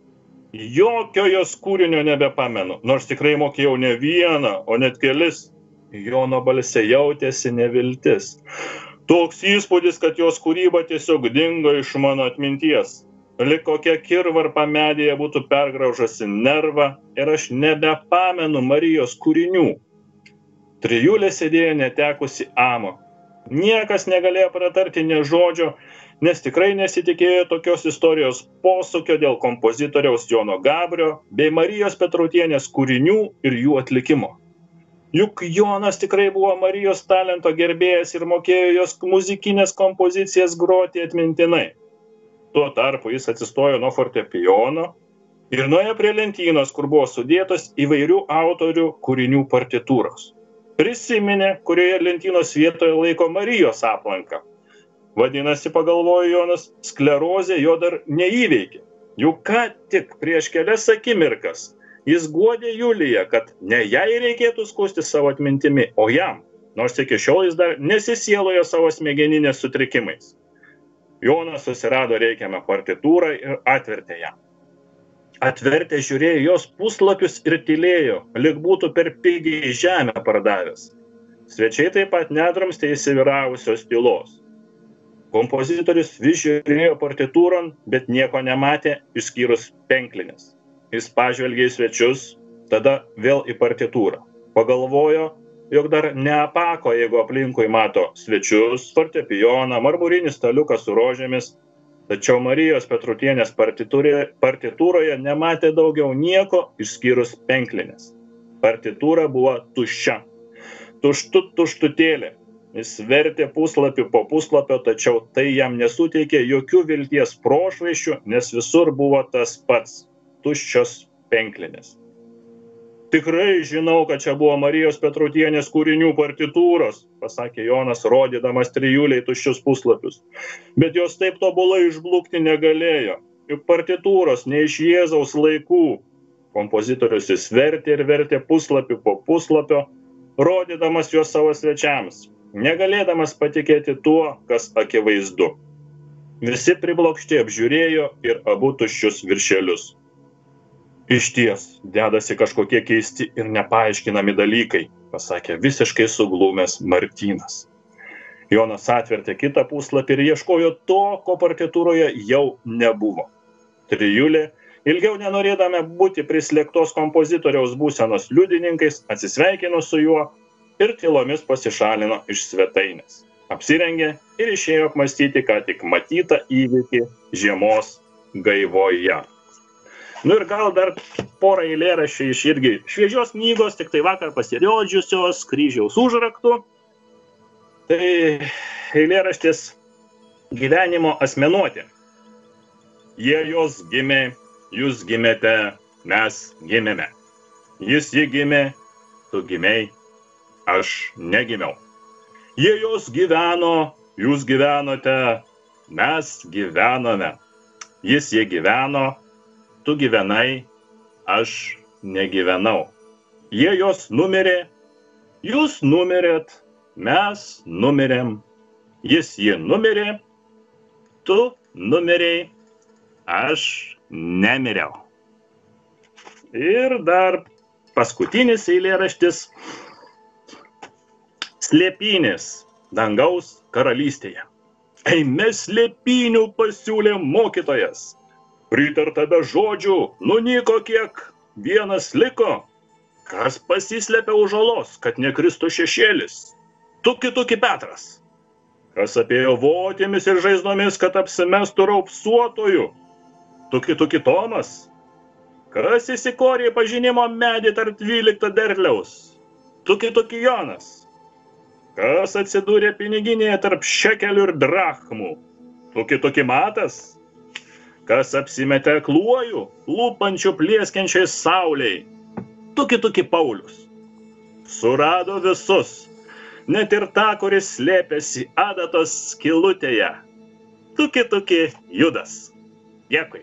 [SPEAKER 7] Jokio jos kūrinio nebepamenu, nors tikrai mokėjau ne vieną, o net kelis. Jono balse jautėsi neviltis. Toks įspūdis, kad jos kūryba tiesiog dingo iš mano atminties. Lyg kokia kirvarpa medyje būtų pergraužusi nervą ir aš nebepamenu Marijos kūrinių. Trijulė sėdėjo netekusi amo. Niekas negalėjo pratarti nė žodžio, nes tikrai nesitikėjo tokios istorijos posūkio dėl kompozitoriaus Jono Gabrio bei Marijos Petrutienės kūrinių ir jų atlikimo. Juk Jonas tikrai buvo Marijos talento gerbėjas ir mokėjo jos muzikinės kompozicijas groti atmintinai. Tuo tarpu jis atsistojo nuo fortepijono ir nuėjo prie lentynos, kur buvo sudėtos įvairių autorių kūrinių partitūros. Prisiminė, kurioje lentynos vietoje laiko Marijos aplanką. Vadinasi, pagalvojo Jonas, sklerozė jo dar neįveikė. Juk ką tik prieš kelias akimirkas jis guodė Juliją, kad ne jai reikėtų skųsti savo atmintimi, o jam, nors iki šiol jis dar nesisielojo savo smegeninės sutrikimais. Jonas susirado reikiamą partitūrą ir atvertė ją. Atvertė žiūrėjo jos puslapius ir tylėjo, lyg būtų per pigiai žemę pardavęs. Svečiai taip pat nedrumstė įsiviravusios tylos. Kompozitorius vis žiūrėjo partitūron, bet nieko nematė, išskyrus penklinės. Jis pažvelgė į svečius, tada vėl į partitūrą. Pagalvojo, jog dar neapako, jeigu aplinkui mato svečius, fortepijoną, marmurinį staliuką su rožėmis, Tačiau Marijos Petrutienės partitūroje nematė daugiau nieko išskyrus penklinės. Partitūra buvo tuščia. Tuštut tuštutėlė. Jis vertė puslapį po puslapio, tačiau tai jam nesuteikė jokių vilties prošvaisčių, nes visur buvo tas pats – tuščios penklinės. Tikrai žinau, kad čia buvo Marijos Petrutienės kūrinių partitūros, pasakė Jonas, rodydamas trijuliai tuščius puslapius. Bet jos taip tobulai išblukti negalėjo. Juk partitūros ne iš Jėzaus laikų. Kompozitorius jis vertė ir vertė puslapį po puslapio, rodydamas juos savo svečiams, negalėdamas patikėti tuo, kas akivaizdu. Visi priblokšti apžiūrėjo ir abu tuščius viršelius. Išties, dedasi kažkokie keisti ir nepaaiškinami dalykai, pasakė visiškai suglumęs Martynas. Jonas atvertė kitą puslapį ir ieškojo to, ko partitūroje jau nebuvo. Trijulė, ilgiau nenorėdami būti prislėgtos kompozitoriaus būsenos liudininkais, atsisveikino su juo ir tylomis pasišalino iš svetainės. Apsirengė ir išėjo apmąstyti, ką tik matytą įvykį žiemos gaivoje. Nu ir gal dar porą eilėraščių iš irgi šviežios knygos, tik tai vakar pasirodžiusios Kryžiaus užraktų. Tai eilėraštis gyvenimo asmenuotė. Jie jos gimė, jūs gimėte, mes gimėme. Jis jį gimė, tu gimei, aš negimiau. Jie jos gyveno, jūs gyvenote, mes gyvenome. Jis jie gyveno, tu gyvenai, aš negyvenau. Jie jos numirė, jūs numirėt, mes numirėm. Jis jį numirė, tu numirėjai, aš nemiriau. Ir dar paskutinis eilėraštis. Slėpynės dangaus karalystėje. Eime slėpynių pasiūlė mokytojas. Pritarta be žodžių, nunyko kiek, vienas liko. Kas pasislepia už olos, kad nekristų šešėlis? Tuki, tuki Petras. Kas apėjo votėmis ir žaizdomis, kad apsimestų raupsuotojų? Tuki, tuki Tomas. Kas įsikorė pažinimo medį tarp dvylikto derliaus? Tuki, tuki Jonas. Kas atsidūrė piniginėje tarp šekelių ir drachmų? Tuki, tuki Matas. Kas apsimetė akluoju, lūpančiu plieskiančiai sauliai? Tuki, tuki Paulius. Surado visus, net ir tą, kuris slėpėsi adatos skylutėje. Tuki, tuki Judas. Dėkui.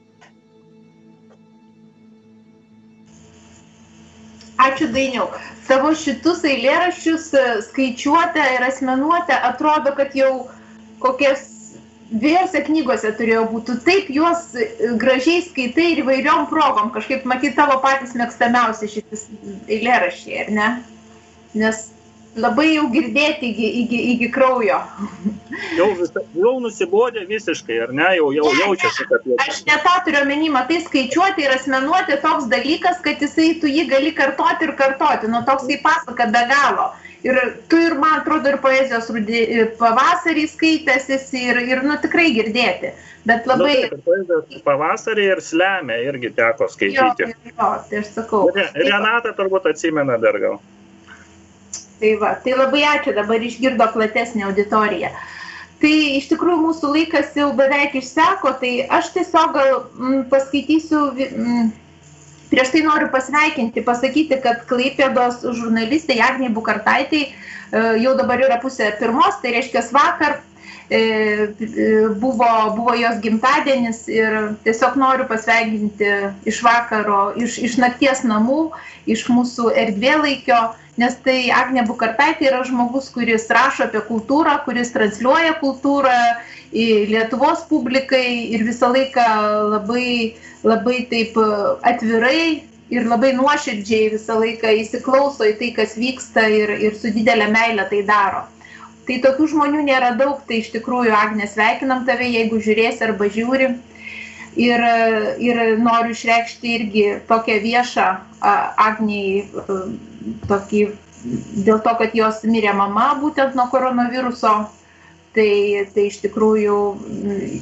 [SPEAKER 1] Ačiū, Dainiau. Tavo šitus eilėraščius skaičiuotę ir asmenuotę atrodo, kad jau kokias dviejose knygose turėjo būti. Taip juos gražiai skaitai ir įvairiom progom. Kažkaip matyt tavo patys mėgstamiausi šitis eilėraščiai, ar ne? Nes labai jau girdėti iki, iki, iki kraujo.
[SPEAKER 7] Jau, visa, jau nusibodė visiškai, ar ne? Jau, jau
[SPEAKER 1] ne,
[SPEAKER 7] jaučiasi, kad...
[SPEAKER 1] Ne. Aš ne tą turiu omeny, matai, skaičiuoti ir asmenuoti toks dalykas, kad jisai, tu jį gali kartoti ir kartoti. Nu, toksai pasaka be galo. Ir tu ir, man atrodo, ir poezijos rudį, pavasarį skaitęsis ir, ir, nu, tikrai girdėti. Bet labai...
[SPEAKER 7] Nu, tai, poezijos pavasarį ir slemę irgi teko skaityti.
[SPEAKER 1] Jo, jo, tai aš sakau.
[SPEAKER 7] Renata turbūt atsimena dar gal.
[SPEAKER 1] Tai va, tai labai ačiū, dabar išgirdo platesnį auditoriją. Tai iš tikrųjų mūsų laikas jau beveik išseko, tai aš tiesiog gal m, paskaitysiu, m, prieš tai noriu pasveikinti, pasakyti, kad Klaipėdos žurnalistai Agnei Bukartaitei jau dabar yra pusė pirmos, tai reiškia vakar buvo, buvo jos gimtadienis ir tiesiog noriu pasveikinti iš vakaro, iš, iš nakties namų, iš mūsų erdvėlaikio, nes tai Agnė Bukartaitė yra žmogus, kuris rašo apie kultūrą, kuris transliuoja kultūrą į Lietuvos publikai ir visą laiką labai, labai taip atvirai ir labai nuoširdžiai visą laiką įsiklauso į tai, kas vyksta ir, ir su didelė meile tai daro. Tai tokių žmonių nėra daug, tai iš tikrųjų, Agnė, sveikinam tave, jeigu žiūrėsi arba žiūri. Ir, ir noriu išreikšti irgi tokią viešą Agnei, tokį, dėl to, kad jos mirė mama būtent nuo koronaviruso. Tai, tai iš tikrųjų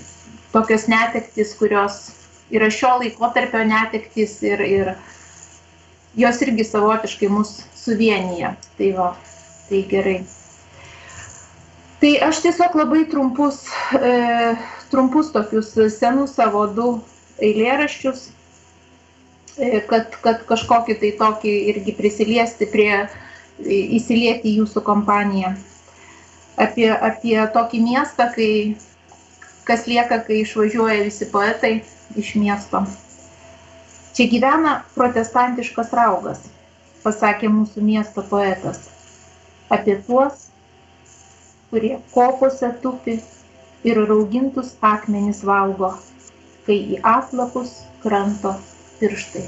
[SPEAKER 1] tokios netektys, kurios yra šio laikotarpio netektys ir, ir jos irgi savotiškai mus suvienyje. Tai va, tai gerai. Tai aš tiesiog labai trumpus, e, trumpus tokius senus savo du eilėraščius, e, kad, kad kažkokį tai tokį irgi prisiliesti prie, įsilieti į jūsų kompaniją. Apie, apie tokį miestą, kai, kas lieka, kai išvažiuoja visi poetai iš miesto. Čia gyvena protestantiškas raugas, pasakė mūsų miesto poetas, apie tuos, kurie kopose tupi ir raugintus akmenis valgo, kai į atlapus kranto pirštai.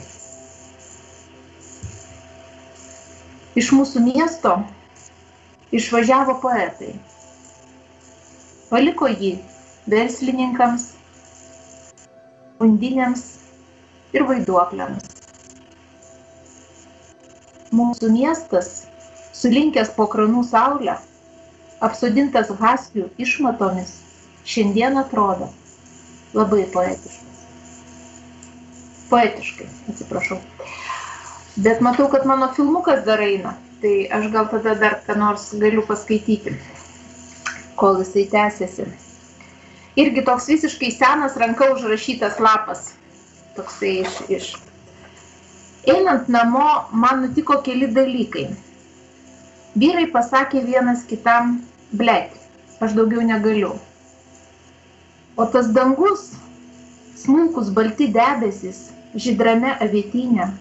[SPEAKER 1] Iš mūsų miesto išvažiavo poetai. Paliko jį verslininkams, undinėms ir vaiduokliams. Mūsų miestas, sulinkęs po kranų saulę, apsodintas haskių išmatomis, šiandien atrodo labai poetiškas. Poetiškai, atsiprašau. Bet matau, kad mano filmukas dar eina, tai aš gal tada dar ką nors galiu paskaityti, kol jisai tęsiasi. Irgi toks visiškai senas ranka užrašytas lapas, toksai iš, iš. Einant namo, man nutiko keli dalykai. Vyrai pasakė vienas kitam, blet, aš daugiau negaliu. O tas dangus, smulkus balti debesis, žydrame avietinė.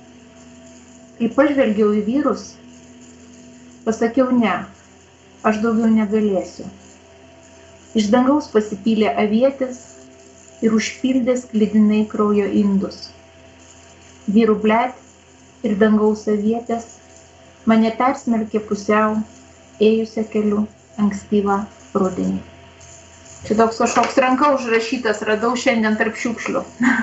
[SPEAKER 1] Kai pažvelgiau į vyrus, pasakiau ne, aš daugiau negalėsiu. Iš dangaus pasipylė avietės ir užpildė sklidinai kraujo indus. Vyrų blet ir dangaus avietės mane persmelkė pusiau, ėjusią keliu ankstyvą rudenį. Čia toks kažkoks ranka užrašytas, radau šiandien tarp šiukšlių.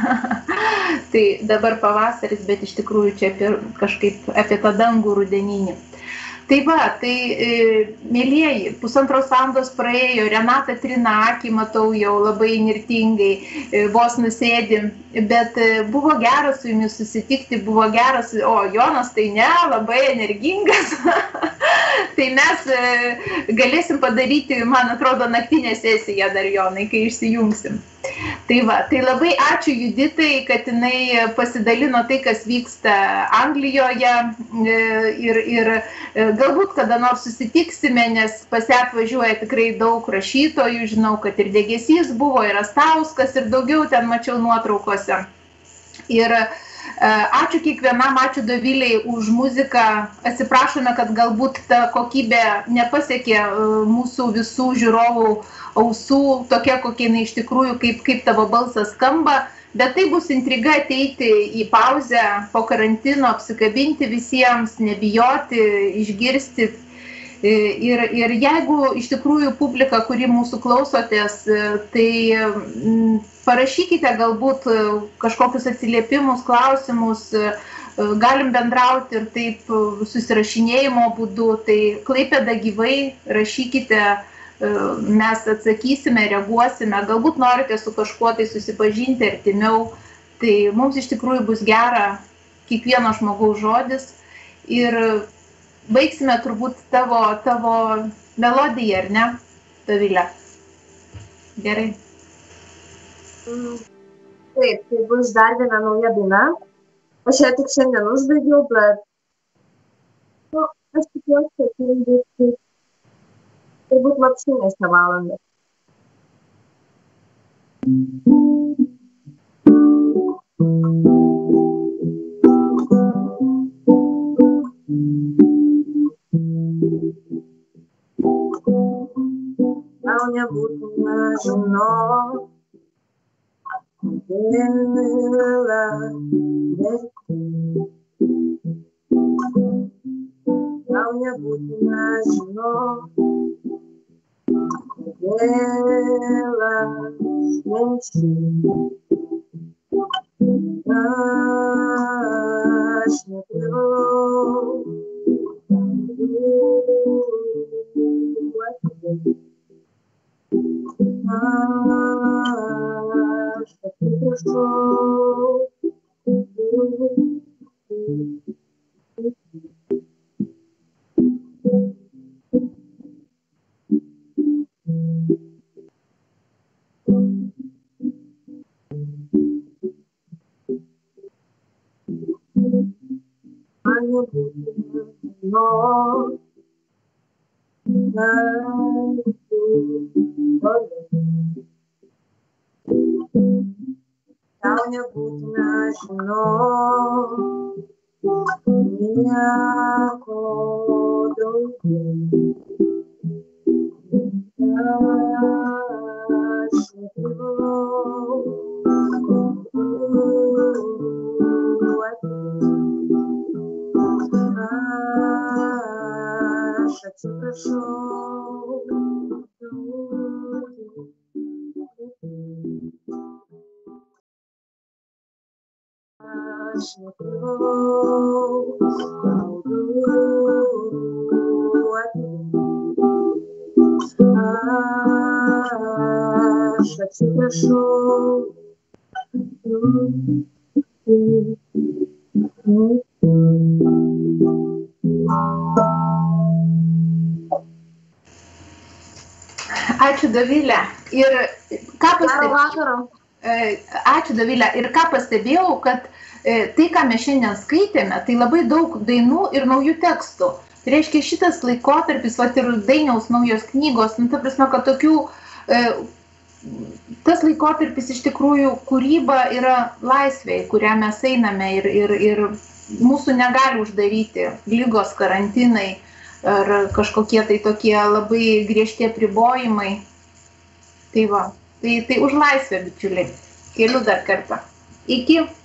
[SPEAKER 1] Tai dabar pavasaris, bet iš tikrųjų čia apie, kažkaip apie tą dangų rudeninį. Tai va, tai e, mėlieji, pusantros valandos praėjo, Renata trina akį, matau jau labai nirtingai, e, vos nusėdi, bet e, buvo geras su jumis susitikti, buvo geras, o Jonas tai ne, labai energingas. Tai mes e, galėsim padaryti, man atrodo, naktinę sesiją dar, Jonai, kai išsijungsim. Tai va, tai labai ačiū Juditai, kad jinai pasidalino tai, kas vyksta Anglijoje ir, ir galbūt kada nors susitiksime, nes pas ją atvažiuoja tikrai daug rašytojų, žinau, kad ir Degėsys buvo, ir Astauskas, ir daugiau ten mačiau nuotraukose. Ir ačiū kiekvienam, ačiū Doviliai už muziką, atsiprašome, kad galbūt ta kokybė nepasiekė mūsų visų žiūrovų ausų, tokia kokia jinai iš tikrųjų, kaip, kaip tavo balsas skamba, bet tai bus intriga ateiti į pauzę po karantino, apsikabinti visiems, nebijoti, išgirsti. Ir, ir jeigu iš tikrųjų publika, kuri mūsų klausotės, tai parašykite galbūt kažkokius atsiliepimus, klausimus, galim bendrauti ir taip susirašinėjimo būdu, tai Klaipėda gyvai, rašykite, mes atsakysime, reaguosime, galbūt norite su kažkuo tai susipažinti artimiau, tai mums iš tikrųjų bus gera kiekvieno žmogaus žodis ir baigsime turbūt tavo, tavo melodiją, ar ne, Dovilė? Gerai.
[SPEAKER 5] Taip, tai bus dar viena nauja daina. Aš ją tik šiandien užbaigiau, bet nu, aš tikiuosi, kad tai bus turbūt vapšinė šią valandą. Gal nebūtume žinot, kodėl gal nebūtume žinot, kodėl aš kenčiu, aš neturiu, aš atsiprašau. Man nebūtina žinot, tau nebūtina žinot, nieko daugiau. Aš neprivalau konkuruoti. Aš atsiprašau. Aš neprivalau konkuruoti. Aš atsiprašau.
[SPEAKER 1] Ačiū, Dovilė. Ir ką
[SPEAKER 5] Gero
[SPEAKER 1] pastebėjau,
[SPEAKER 5] vakaro.
[SPEAKER 1] ačiū, Dovilė. Ir ką pastebėjau, kad tai, ką mes šiandien skaitėme, tai labai daug dainų ir naujų tekstų. Tai reiškia, šitas laikotarpis, vat ir Dainiaus naujos knygos, nu, ta prasme, kad tokių, tas laikotarpis iš tikrųjų kūryba yra laisvė, į kurią mes einame ir, ir, ir mūsų negali uždaryti ligos, karantinai ar kažkokie tai tokie labai griežti apribojimai. Tai va, tai, tai už laisvę, bičiuliai. Keliu dar kartą. Iki.